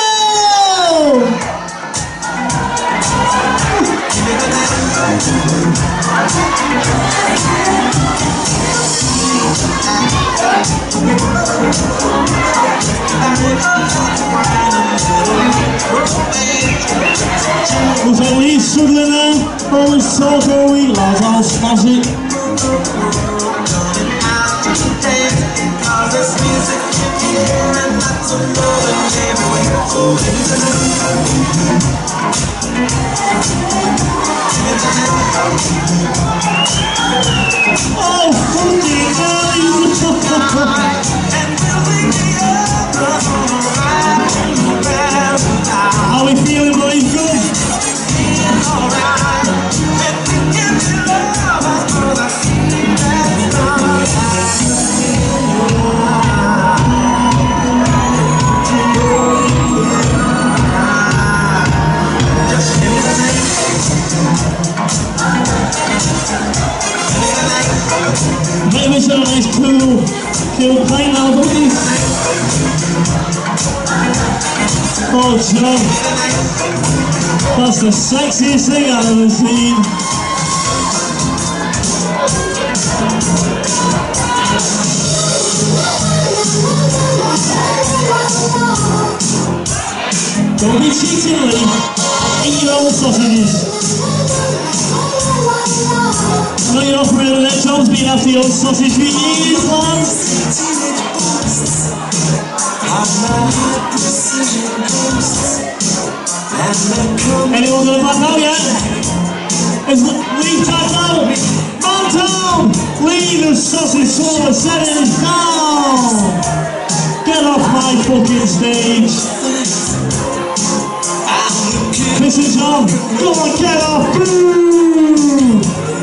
Looks like he's struggling there. All this talk all week, lads, I'll smash it. Oh, fucking hell! How we feeling, boys? Good? Maybe we should have a nice cool, cool pint now, don't we? Oh, John, that's the sexiest thing I've ever seen. Don't be cheating, Lee. Eat your own sausages. I know you're not familiar with that. John's been after your sausage for years, lads. Anyone gonna back out yet? Is Lee tapped out? Man down! Lee the sausage swallower settings down! Get off my fucking stage! Mister John, go on, get off! Boo!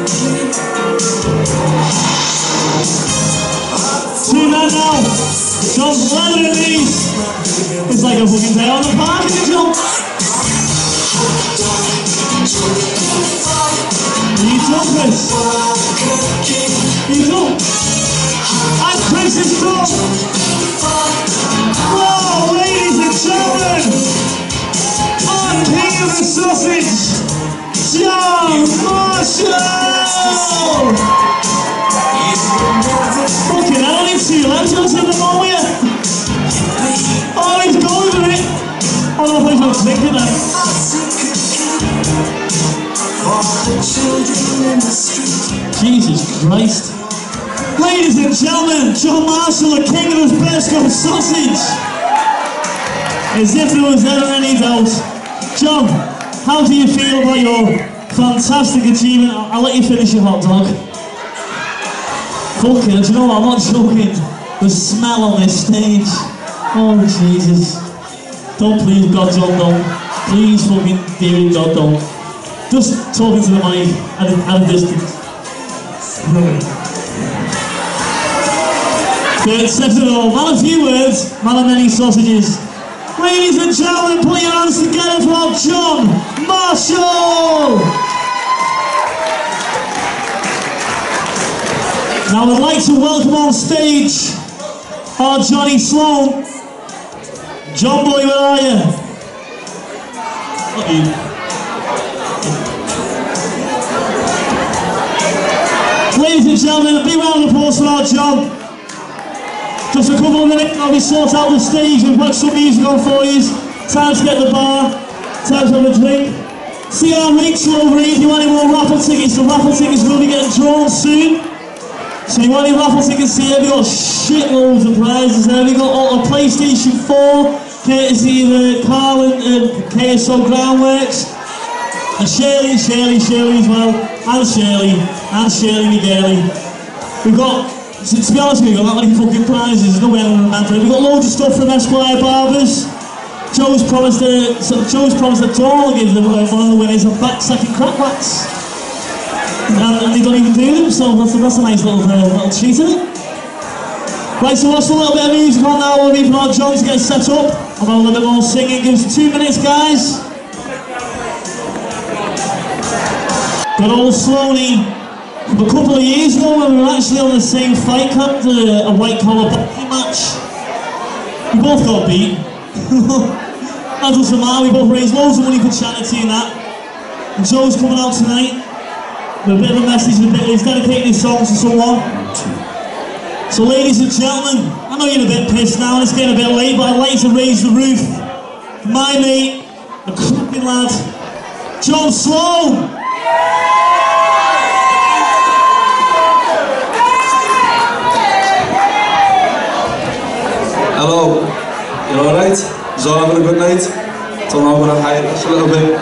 See that now? John's leathering these! It's like a fucking day on the park, isn't it, John? You jump, Chris. You jump. And Chris is drunk. Whoa, ladies and gentlemen. On King of the Sausage, John Marshall. Fucking hell, I need two legs. I'll send them all with you. Oh, he's going with it. I don't know if he's thinking that. Jesus Christ. Ladies and gentlemen, John Marshall, the king of the Burscough sausage. As if there was ever any doubt. John, how do you feel about your fantastic achievement? I'll, I'll let you finish your hot dog. Fucking, do you know what, I'm not joking. The smell on this stage. Oh Jesus. Don't please, God, John, don't. Please fucking, dear God, don't. Just talking to the mic at a, at a distance. Good, set it all. Man a few words, man of many sausages. Ladies and gentlemen, put your hands together for John Marshall! Now I'd like to welcome on stage our Johnny Sloan. John boy, where are you? Not you. Ladies and gentlemen, a big round of applause for our John. Just a couple of minutes, I'll be sort out the stage and put some music on for you. Time to get the bar, time to have a drink. See our links over here if you want any more raffle tickets. The raffle tickets will be getting drawn soon. So you want any raffle tickets here? We've got shitloads of prizes there. We've got a PlayStation four, courtesy of uh, Carl and uh, K S O Groundworks. And Shirley, Shirley, Shirley as well. And Shirley, and Shirley McGurley. We've got, to, to be honest with you, we've got that many fucking prizes, there's no way to remember it. We've got loads of stuff from Esquire Barbers. Joe's promised, uh, so Joe's promised that Dawn will give them uh, one of the winners of back second crack wax. And, and they don't even do them, so that's, that's a nice little, uh, little treat, isn't it? Right, so watch a little bit of music on now. We'll leave our John to get set up. I've got a little bit more singing. Give us two minutes, guys. Good old Sloaney. A couple of years ago when we were actually on the same fight card, uh, a white collar boxing match. We both got beat. That doesn't matter, we both raised loads of money for charity and that. And Joe's coming out tonight with a bit of a message, a bit, he's dedicating his song to someone. So ladies and gentlemen, I know you're a bit pissed now and it's getting a bit late, but I'd like to raise the roof. My mate, a cracking lad, John Sloan! Hello, you alright? Is all having a good night? Don't know, I'm going to hide this a little bit.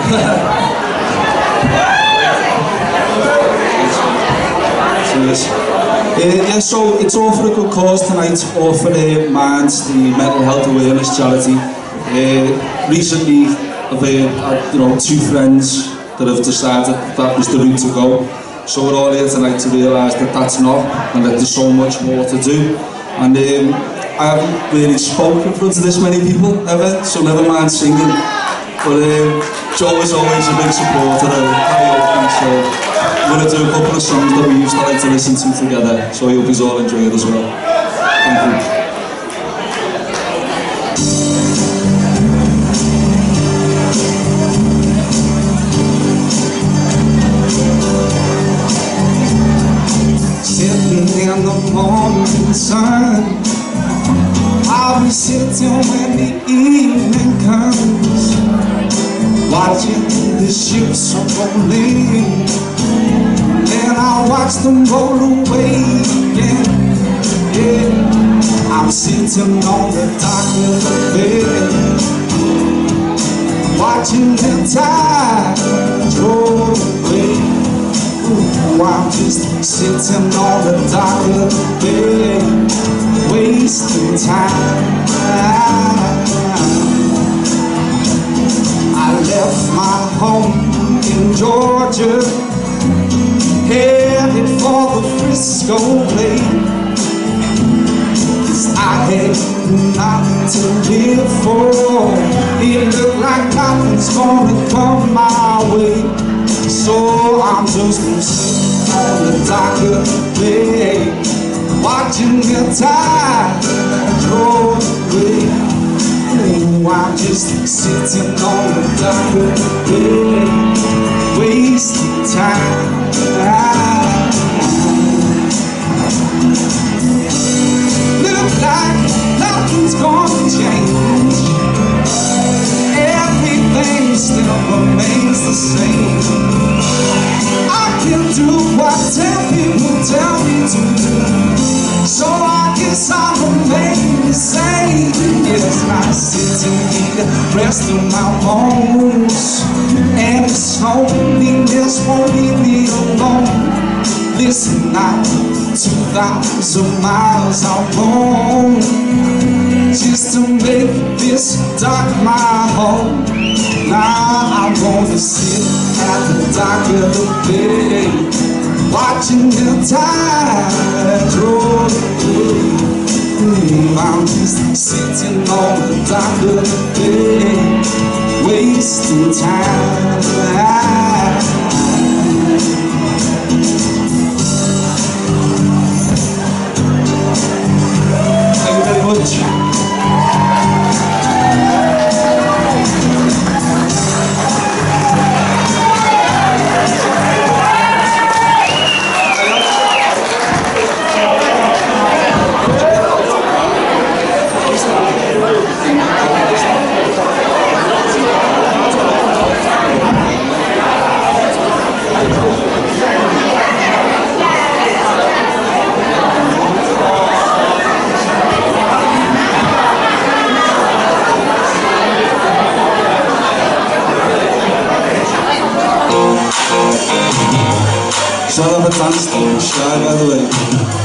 uh, yeah, so it's all for a good cause tonight, all for uh, Minds, the mental health awareness charity. Uh, recently, I've uh, had you know, two friends that have decided that was the route to go. So we're all here tonight to realise that that's not, and that there's so much more to do. And um, I haven't really spoken in front of this many people ever, so never mind singing. But um, Joe is always a big supporter of karaoke, so I'm going to do a couple of songs that we used to like to listen to together, so I hope you all enjoy it as well. Thank you. Sitting in the morning sun, I'll be sitting when the evening comes, watching the ships roll in, and I'll watch them roll away again. Yeah, I'm sitting on the dock of the bed, watching the tide roll away. Ooh, I'm just sitting on the dock of the bed, wasting time. I left my home in Georgia, headed for the Frisco Bay. Cause I had nothing to live for, it looked like nothing's gonna come my way. So I'm just gonna sit on the dock of the bay, watching the tide roll away. Oh, I'm just sitting on the dock of the bay, wasting time. Look like nothing's gonna change, everything still remains the same. I can do what ten people tell me to do, so I guess I'll remain the same. Yes, I'm sitting here, resting my bones, and this loneliness won't leave me alone. Listen now, two thousand miles I've gone, just to make this dock my home. Now I'm gonna sit at the dock of the bay, watching the tide roll away. I'm just sitting on the dock of the bay, wasting time. Thank you very much. standstill, shy by the way.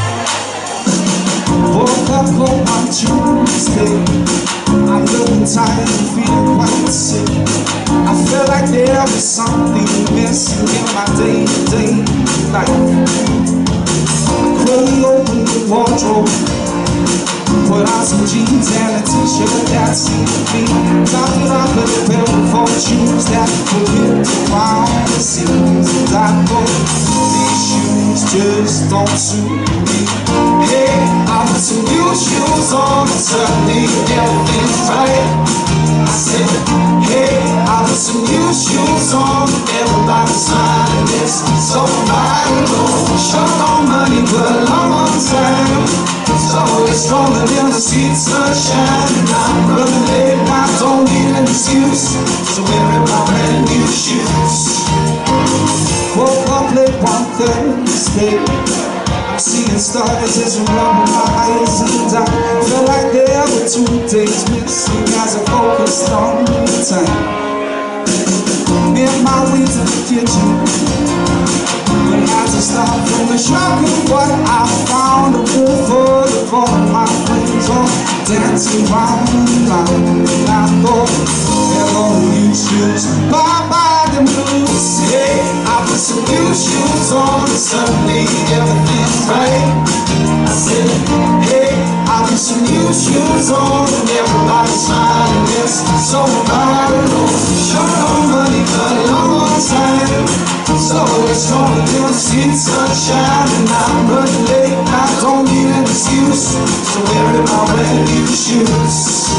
Woke up home on Tuesday, I'm looking tired and feeling quite sick. I felt like there was something missing in my day-to-day life. I quickly opened the wardrobe, put on some jeans and a t-shirt that seemed to be top it off with a pair of four shoes that would hit around the seams. And I thought, these shoes just don't suit me. Hey, I put some new shoes on and suddenly everything's right. I said, hey, I put some new shoes on and everybody's smiling. It's so vital. Short on money but long on time. So it's stronger than the sweet sunshine. And I'm running late, I don't need an excuse to wear my brand new shoes. Woke up late one Thursday, I'm seeing stars as I rub my eyes, and I felt like there were two days missing as I focused on the time. Made my way to the kitchen, but had to stop from the shock of what I found. A room full of all of my friends all dancing round and round. And I thought, they're gonna use shoes, bye-bye them blues. Hey, I put some new shoes on and suddenly everything's right. I said, hey, I put some new shoes on and everybody's smiling. It's so viral. Short on money but long on time. So it's stronger than the sweet sunshine. And I'm running late, I don't need an excuse to wear my brand new shoes.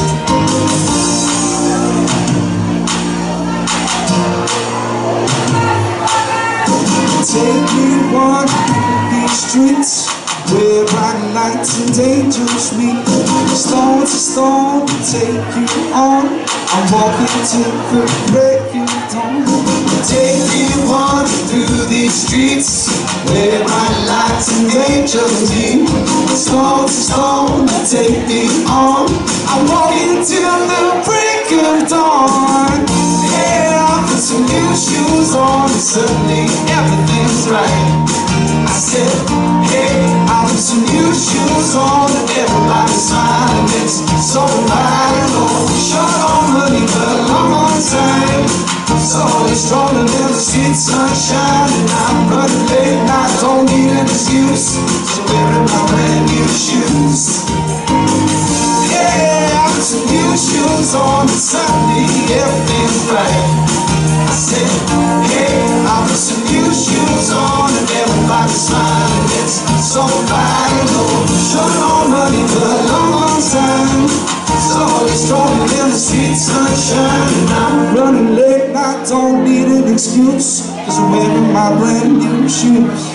Take me one of these streets where bright lights and angels meet. Stone to stone to take you on. I'm walking to the break of dawn. Take me one through these streets where bright lights and angels meet. Stone to stone to take me on. I'm walking till the break of dawn. Yeah, I put some new shoes on and suddenly everything's right. I said, hey, I put some new shoes on and everybody's smiling. It's so vital. Short on money but long on time. So it's stronger than the sweet sunshine. And I'm running late and I don't need an excuse to wearing my brand new shoes. Yeah, I put some new shoes on and suddenly everything's right. I said, hey, I put some new shoes on and everybody's smiling. It's so vital. Short on money but long on time. So it's stronger than the sweet sunshine. And I'm running late and I don't need an excuse, 'cause I'm wearing my brand new shoes.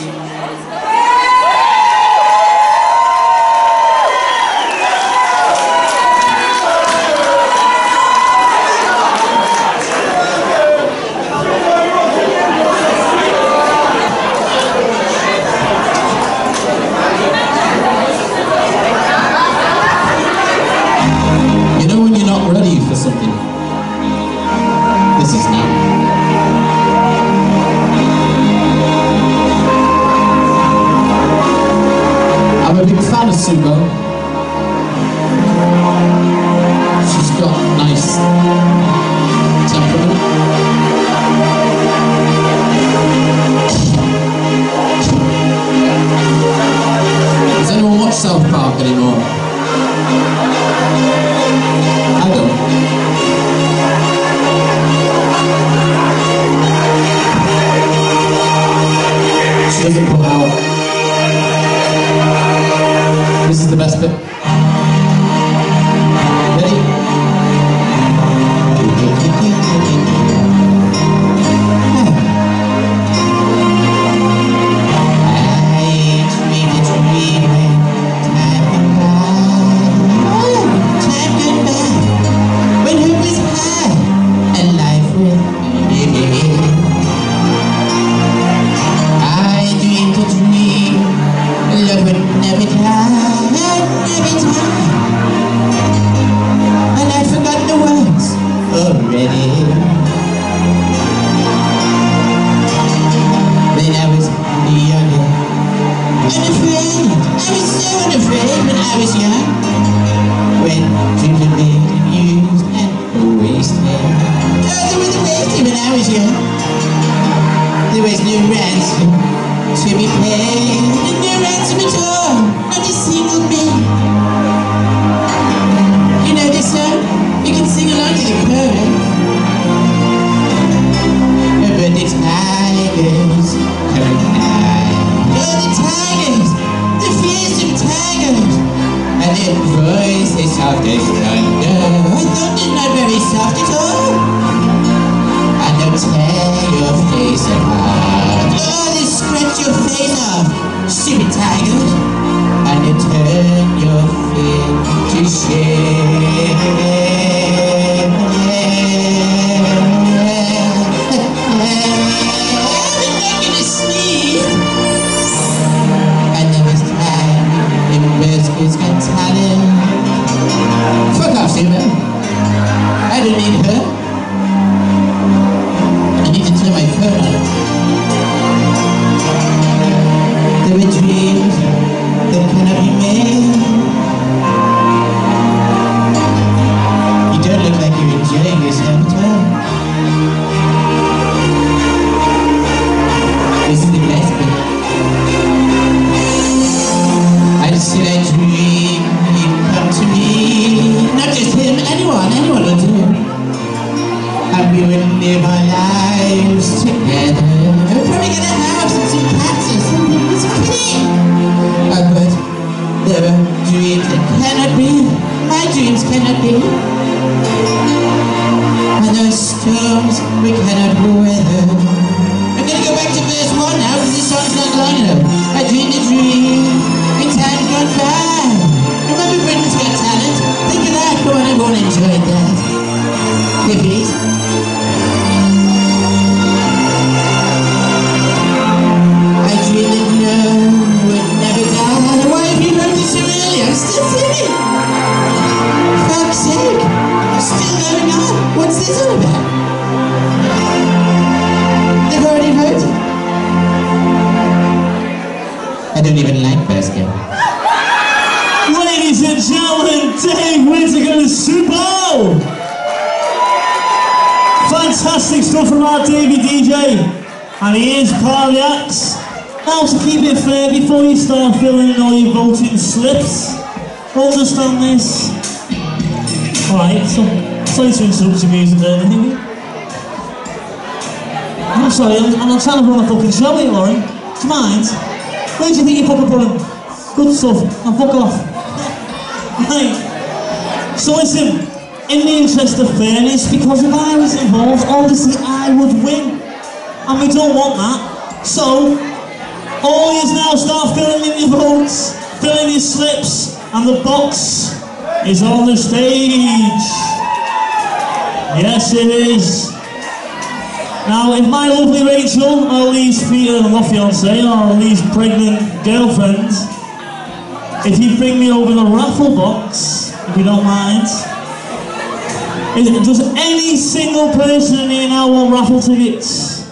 Something. This is now. Driven, made and used and wasted. Oh, there was a wasted when I was young. There was no ransom to be paid, and no ransom at all, not a single bit. You know this song? You can sing along to the chorus. But the tigers come nigh. Oh, the tigers, the fearsome tigers, and their voice is soft as thunder. Oh, thunder's not very soft at all. And they'll tear your face apart. Oh, they scratch your face off, stupid tigers, and they turn your fear to shame. Burscough's got talent. Fuck off, Silver. I don't need her. I need to turn my phone on. There were dreams that cannot be made. You don't look like you're enjoying yourself at all. This is the best bit. I said I dream he'd come to me. Not just him, anyone, anyone will do. And we would live our lives together. We'd probably get a house and some cats or something. It's a pity. Oh, but there are dreams that cannot be. My dreams cannot be. And those storms we cannot weather. I'm gonna go back to verse one now because this song's not long enough. I dreamed a dream. Time gone by. Remember Britain's Got Talent? Think of that. Go on and go and enjoy that. Here, please. I dreamed that no would never die. Why have you heard it so early? I'm still singing. Fuck's sake. I'm still going on. What's this all about? They've already heard it. I don't even like Burscough. Ladies and gentlemen, Dave Whittaker the Super Bowl! Fantastic stuff from our Davey D J. And he is part of the acts. Now to keep it fair, before you start filling in all your voting slips, understand this. Alright, so, sorry to interrupt your music there, anything. I'm sorry, I'm, I'm trying to run a fucking show here, Lauren. Do you mind? Where do you think you put the button? Good stuff. Now fuck off. Right. So listen, in the interest of fairness, because if I was involved, obviously I would win. And we don't want that. So, all you now start filling in your votes, filling your slips, and the box is on the stage. Yes, it is. Now, if my lovely Rachel, or Lee's Peter, my fiance, or Lee's pregnant girlfriend, if you bring me over the raffle box, if you don't mind, is, does any single person in here now want raffle tickets?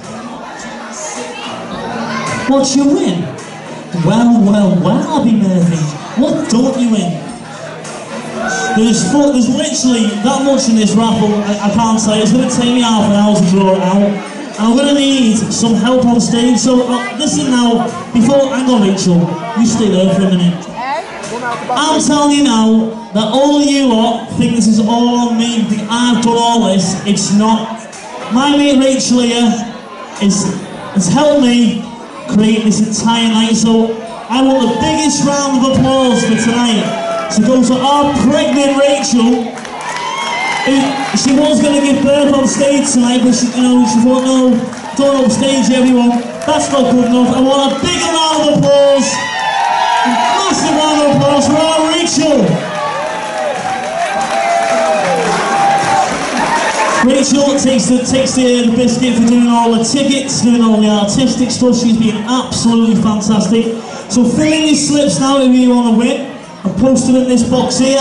What you win? Well, well, well, Abby Murphy. What don't you win? There's, four, there's literally that much in this raffle, I, I can't say. It's going to take me half an hour to draw it out. And I'm going to need some help on stage. So uh, listen now, before, hang on Rachel, you stay there for a minute. I'm telling you now that all of you lot think this is all on me, think I've done all this. It's not. My mate Rachel here is, has helped me create this entire night. So I want the biggest round of applause for tonight. To go to our pregnant Rachel, who she was going to give birth on stage tonight, but she, you know, she thought, no, don't upstage everyone. That's not good enough. I want a big round of applause, a massive round of applause for our Rachel. Rachel takes the takes the, the biscuit for doing all the tickets, doing all the artistic stuff. She's been absolutely fantastic. So fill in your slips now if you want to win. And post them in this box here.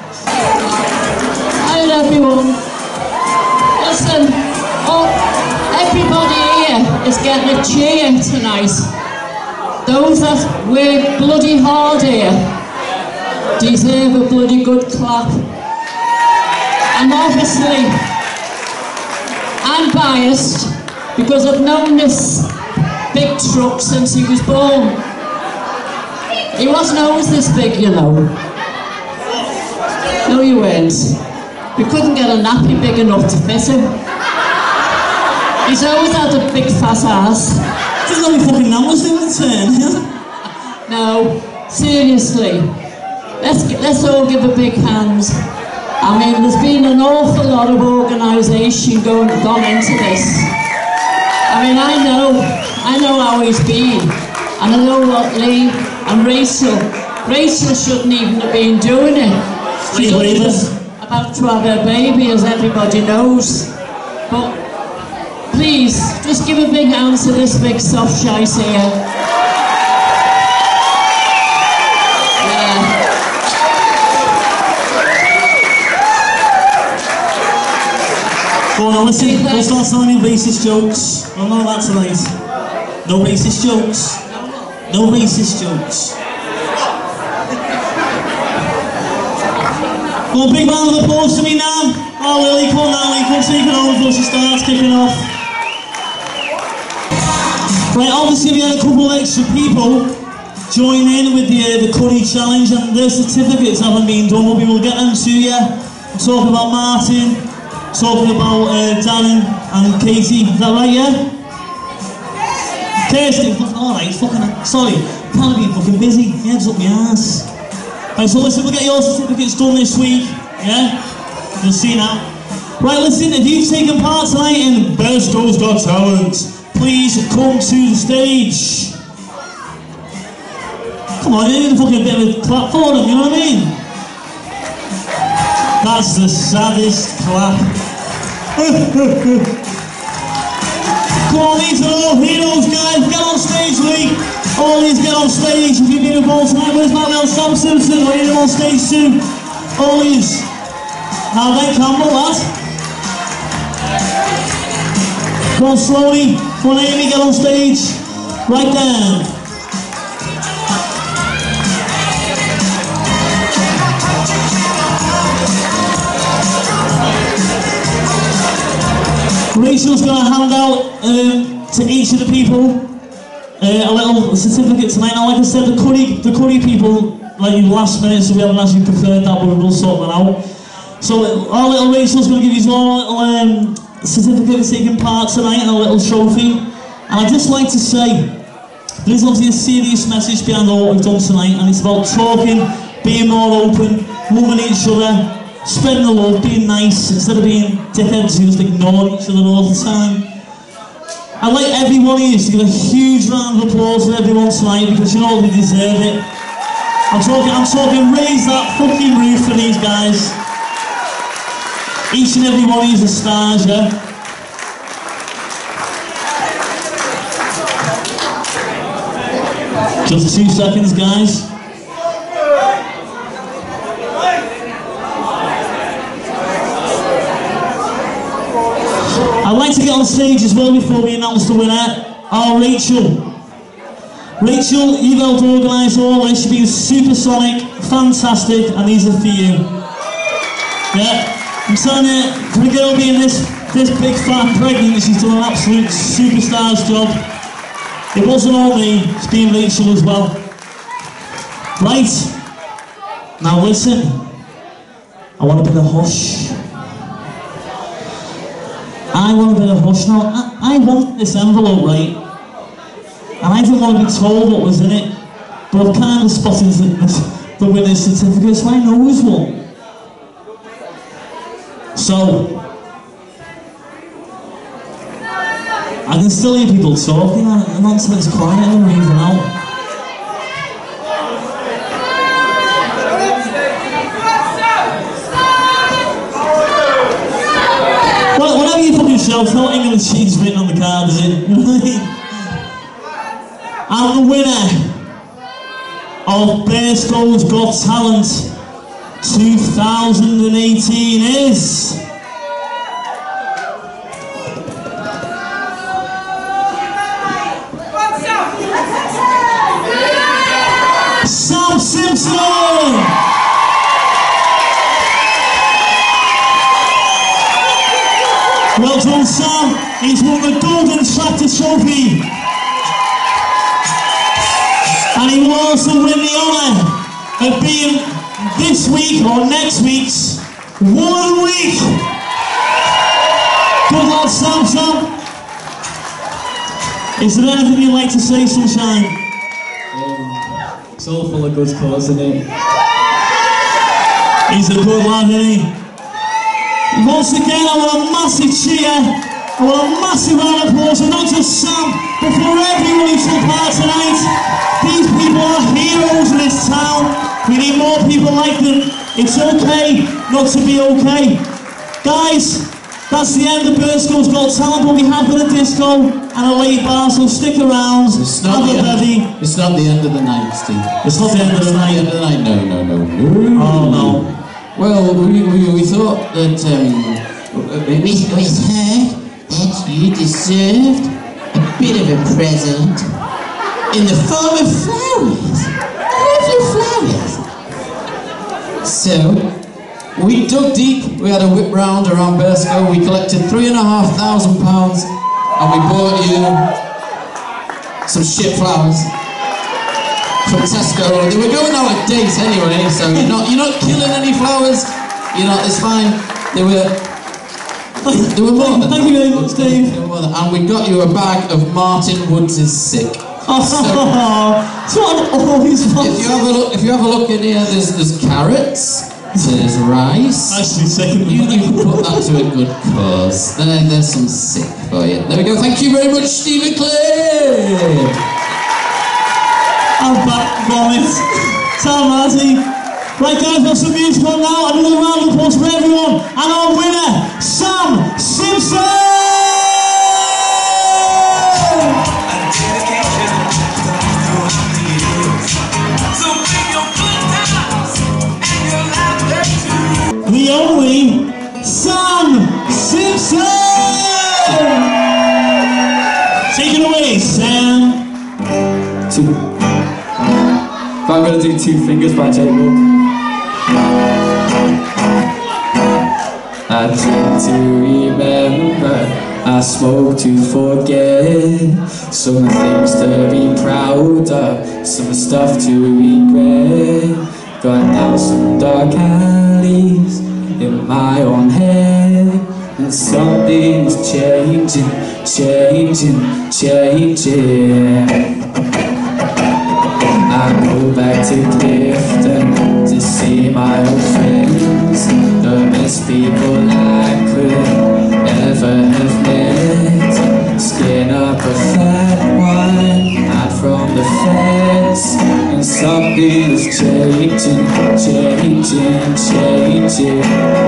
Hello everyone. Listen, oh, everybody here is getting a cheer tonight. Those that work bloody hard here deserve a bloody good clap. And obviously, I'm biased because I've known this big truck since he was born. He wasn't always this big, you know. No, you weren't. We couldn't get a nappy big enough to fit him. He's always had a big fat ass. There's no fucking numbers in the turn. No, seriously. Let's, let's all give a big hand. I mean, there's been an awful lot of organisation going gone into this. I mean, I know, I know how he's been, and I know what Lee and Rachel, Rachel shouldn't even have been doing it. She's about to have her baby, as everybody knows. But please, just give a big hand to this big soft shite here. Go on, listen, let's not tell any racist jokes. I know that tonight. No racist jokes. No racist jokes. Go on, big round of applause to me now. Oh, Lily, come on now, Lily, come take it on before she starts kicking off. Right, obviously we had a couple of extra people join in with the, uh, the Curry Challenge, and their certificates haven't been done, but we will get them to you. We'll talk about Martin. Talking about uh, Darren and Katie, is that right, yeah? Kirsty, alright, fucking, sorry, can't be fucking busy, heads up my ass. Right, so listen, we'll get your certificates done this week, yeah? You'll see now. Right, listen, if you've taken part tonight in Burscough's Got Talent, please come to the stage. Come on, you need a fucking bit of a clap for them, you know what I mean? That's the saddest clap. Come on, these are all heroes, guys. Get on stage, Lee. All these get on stage. If you've been involved tonight, where's my little Sam Simpson? I need him on stage too. All these. Now then, Campbell, lad. Come on, slowly. Come on, Amy, get on stage. Right down. Rachel's going to hand out um, to each of the people uh, a little certificate tonight. Now, like I said, the Curry, the Curry people, like last minute, so we haven't actually preferred that, but we'll sort that out. So our little Rachel's going to give you all a little um, certificate for taking part tonight and a little trophy. And I'd just like to say, there is obviously a serious message behind all what we've done tonight, and it's about talking, being more open, loving each other, spreading the love, being nice, instead of being dickheads who just ignore each other all the time. I'd like everyone here to give a huge round of applause to everyone tonight, because you know they deserve it. I'm talking, I'm talking, raise that fucking roof for these guys. Each and every one of you are stars, yeah? Just two seconds, guys. I'd like to get on stage as well before we announce the winner. Oh, Rachel. Rachel, you've helped organise all this. You've been supersonic, fantastic, and these are for you. Yeah, I'm telling you, for a girl being this, this big fat pregnant, she's done an absolute superstar's job. It wasn't all me, it's been Rachel as well. Right, now listen, I want a bit of hush. I want a bit of hush now. I, I want this envelope, right? And I didn't want to be told what was in it, but I've kind of spotted the, the winner's certificate, so I know who's won. So, I can still hear people talking, and not until it's quiet and they're moving out. Well, whatever you fucking shout, it's not England cheese written on the card, is it? You know what I mean? And the winner of Burscough's Got Talent two thousand eighteen is... Sam Simpson! Well done, Sam. He's won the Golden Tractor Trophy. And he will also win the honour of being this week or next week's One of the Week. Good lad, Sam, Sam. Is there anything you'd like to say, Sunshine? Um, it's all full of good cause, isn't it? He's a good lad, isn't he? Once again, I want a massive cheer, I want a massive round of applause, and not just Sam, but for everyone who took part tonight. These people are heroes in this town. We need more people like them. It's okay not to be okay. Guys, that's the end of Burscough's Got Talent, but we have got a disco and a late bar, so stick around, It's not, have a the bevy. end, it's not the end of the night, Steve. It's not the end of the night. It's not the end of the night. No, no, no, no. Oh, no. Well, we, we, we thought that um, We, we heard that you deserved a bit of a present in the form of flowers. Lovely flowers. So, we dug deep, we had a whip round around Burscough, we collected three and a half thousand pounds and we bought you some shit flowers from Tesco. They were going out of date anyway, so you're not, you're not killing any flowers, you know, it's fine. They were, they were more than Thank you very much, Dave. They were more than, and we got you a bag of Martin Woods' Sick. Oh, So, that's what I've always wanted. if you have a look, if you have a look in here, there's there's carrots, there's rice. Actually, second You, you can put that to a good cause. Then there's some sick for you. There we go. Thank you very much, Stephen Clay. I'm back, promise. Tom Marty. Right, guys, got some music on now. Another round of applause for everyone. And our winner, Sam Simpson. The only Sam Simpson! Take it away, Sam! Two. If I'm going to do Two Fingers by J-Book. I drink to remember, I smoke to forget, some things to be proud of, some stuff to regret. Got down some dark alleys in my own head, and something's changing, changing, changing. I go back to Clifton to see my old friends, the best people I could ever have met. Skin up a fat one, hide from the fence, and something's changing, changing, changing.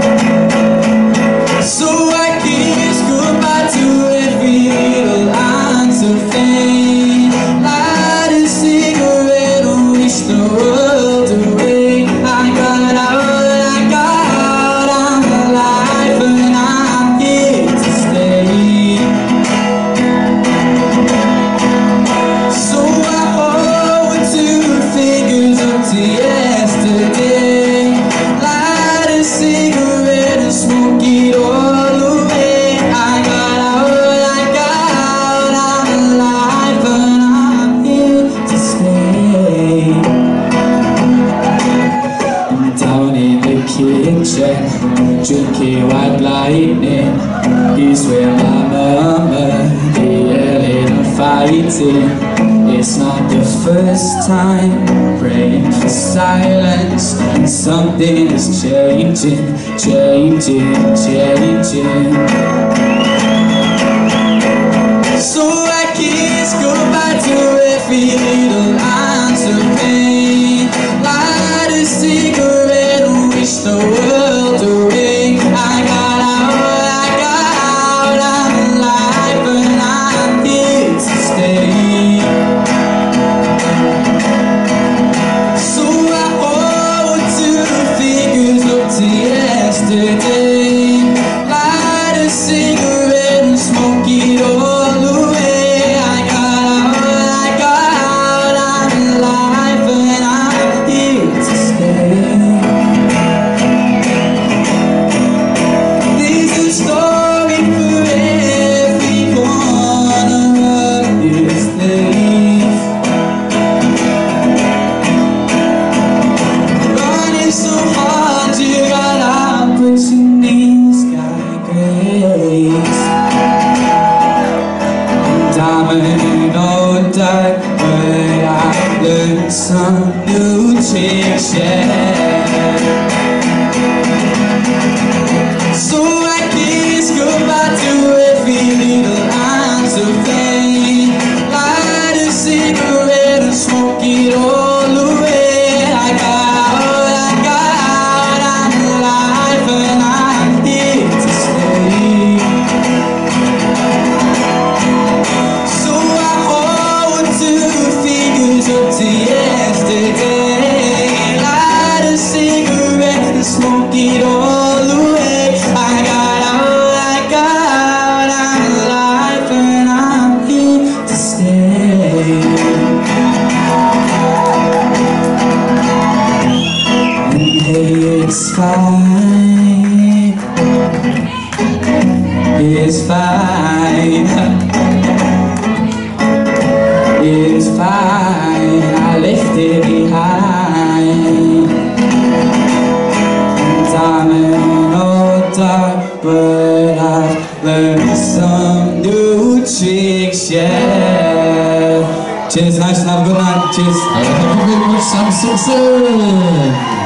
So I kiss goodbye to every little ounce of fame. Light a cigarette and wish the world away. I got out, I got out, I'm alive and I'm here to stay. So I hold two fingers up to yesterday. Light a cigarette and smoke it all away. I got out, I got out, I'm alive and I'm here to stay. I'm down in the kitchen, drinking white lightning. He's where my mama, they yelling and fighting. It's not the first time, praying for silence, and something is changing, changing, changing. So I kiss goodbye to every little ounce of pain. Light a cigarette and wish the world away. I got out, I got out, I'm alive and I'm here to stay. So I hold two fingers up to yesterday. Light a cigarette and smoke it all away. It's fine. It's fine. I left it behind. And I'm an old dog, but I've learned some new tricks, yeah. Cheers, nice and have a good night. Cheers. Thank you very much, Sam Simpson.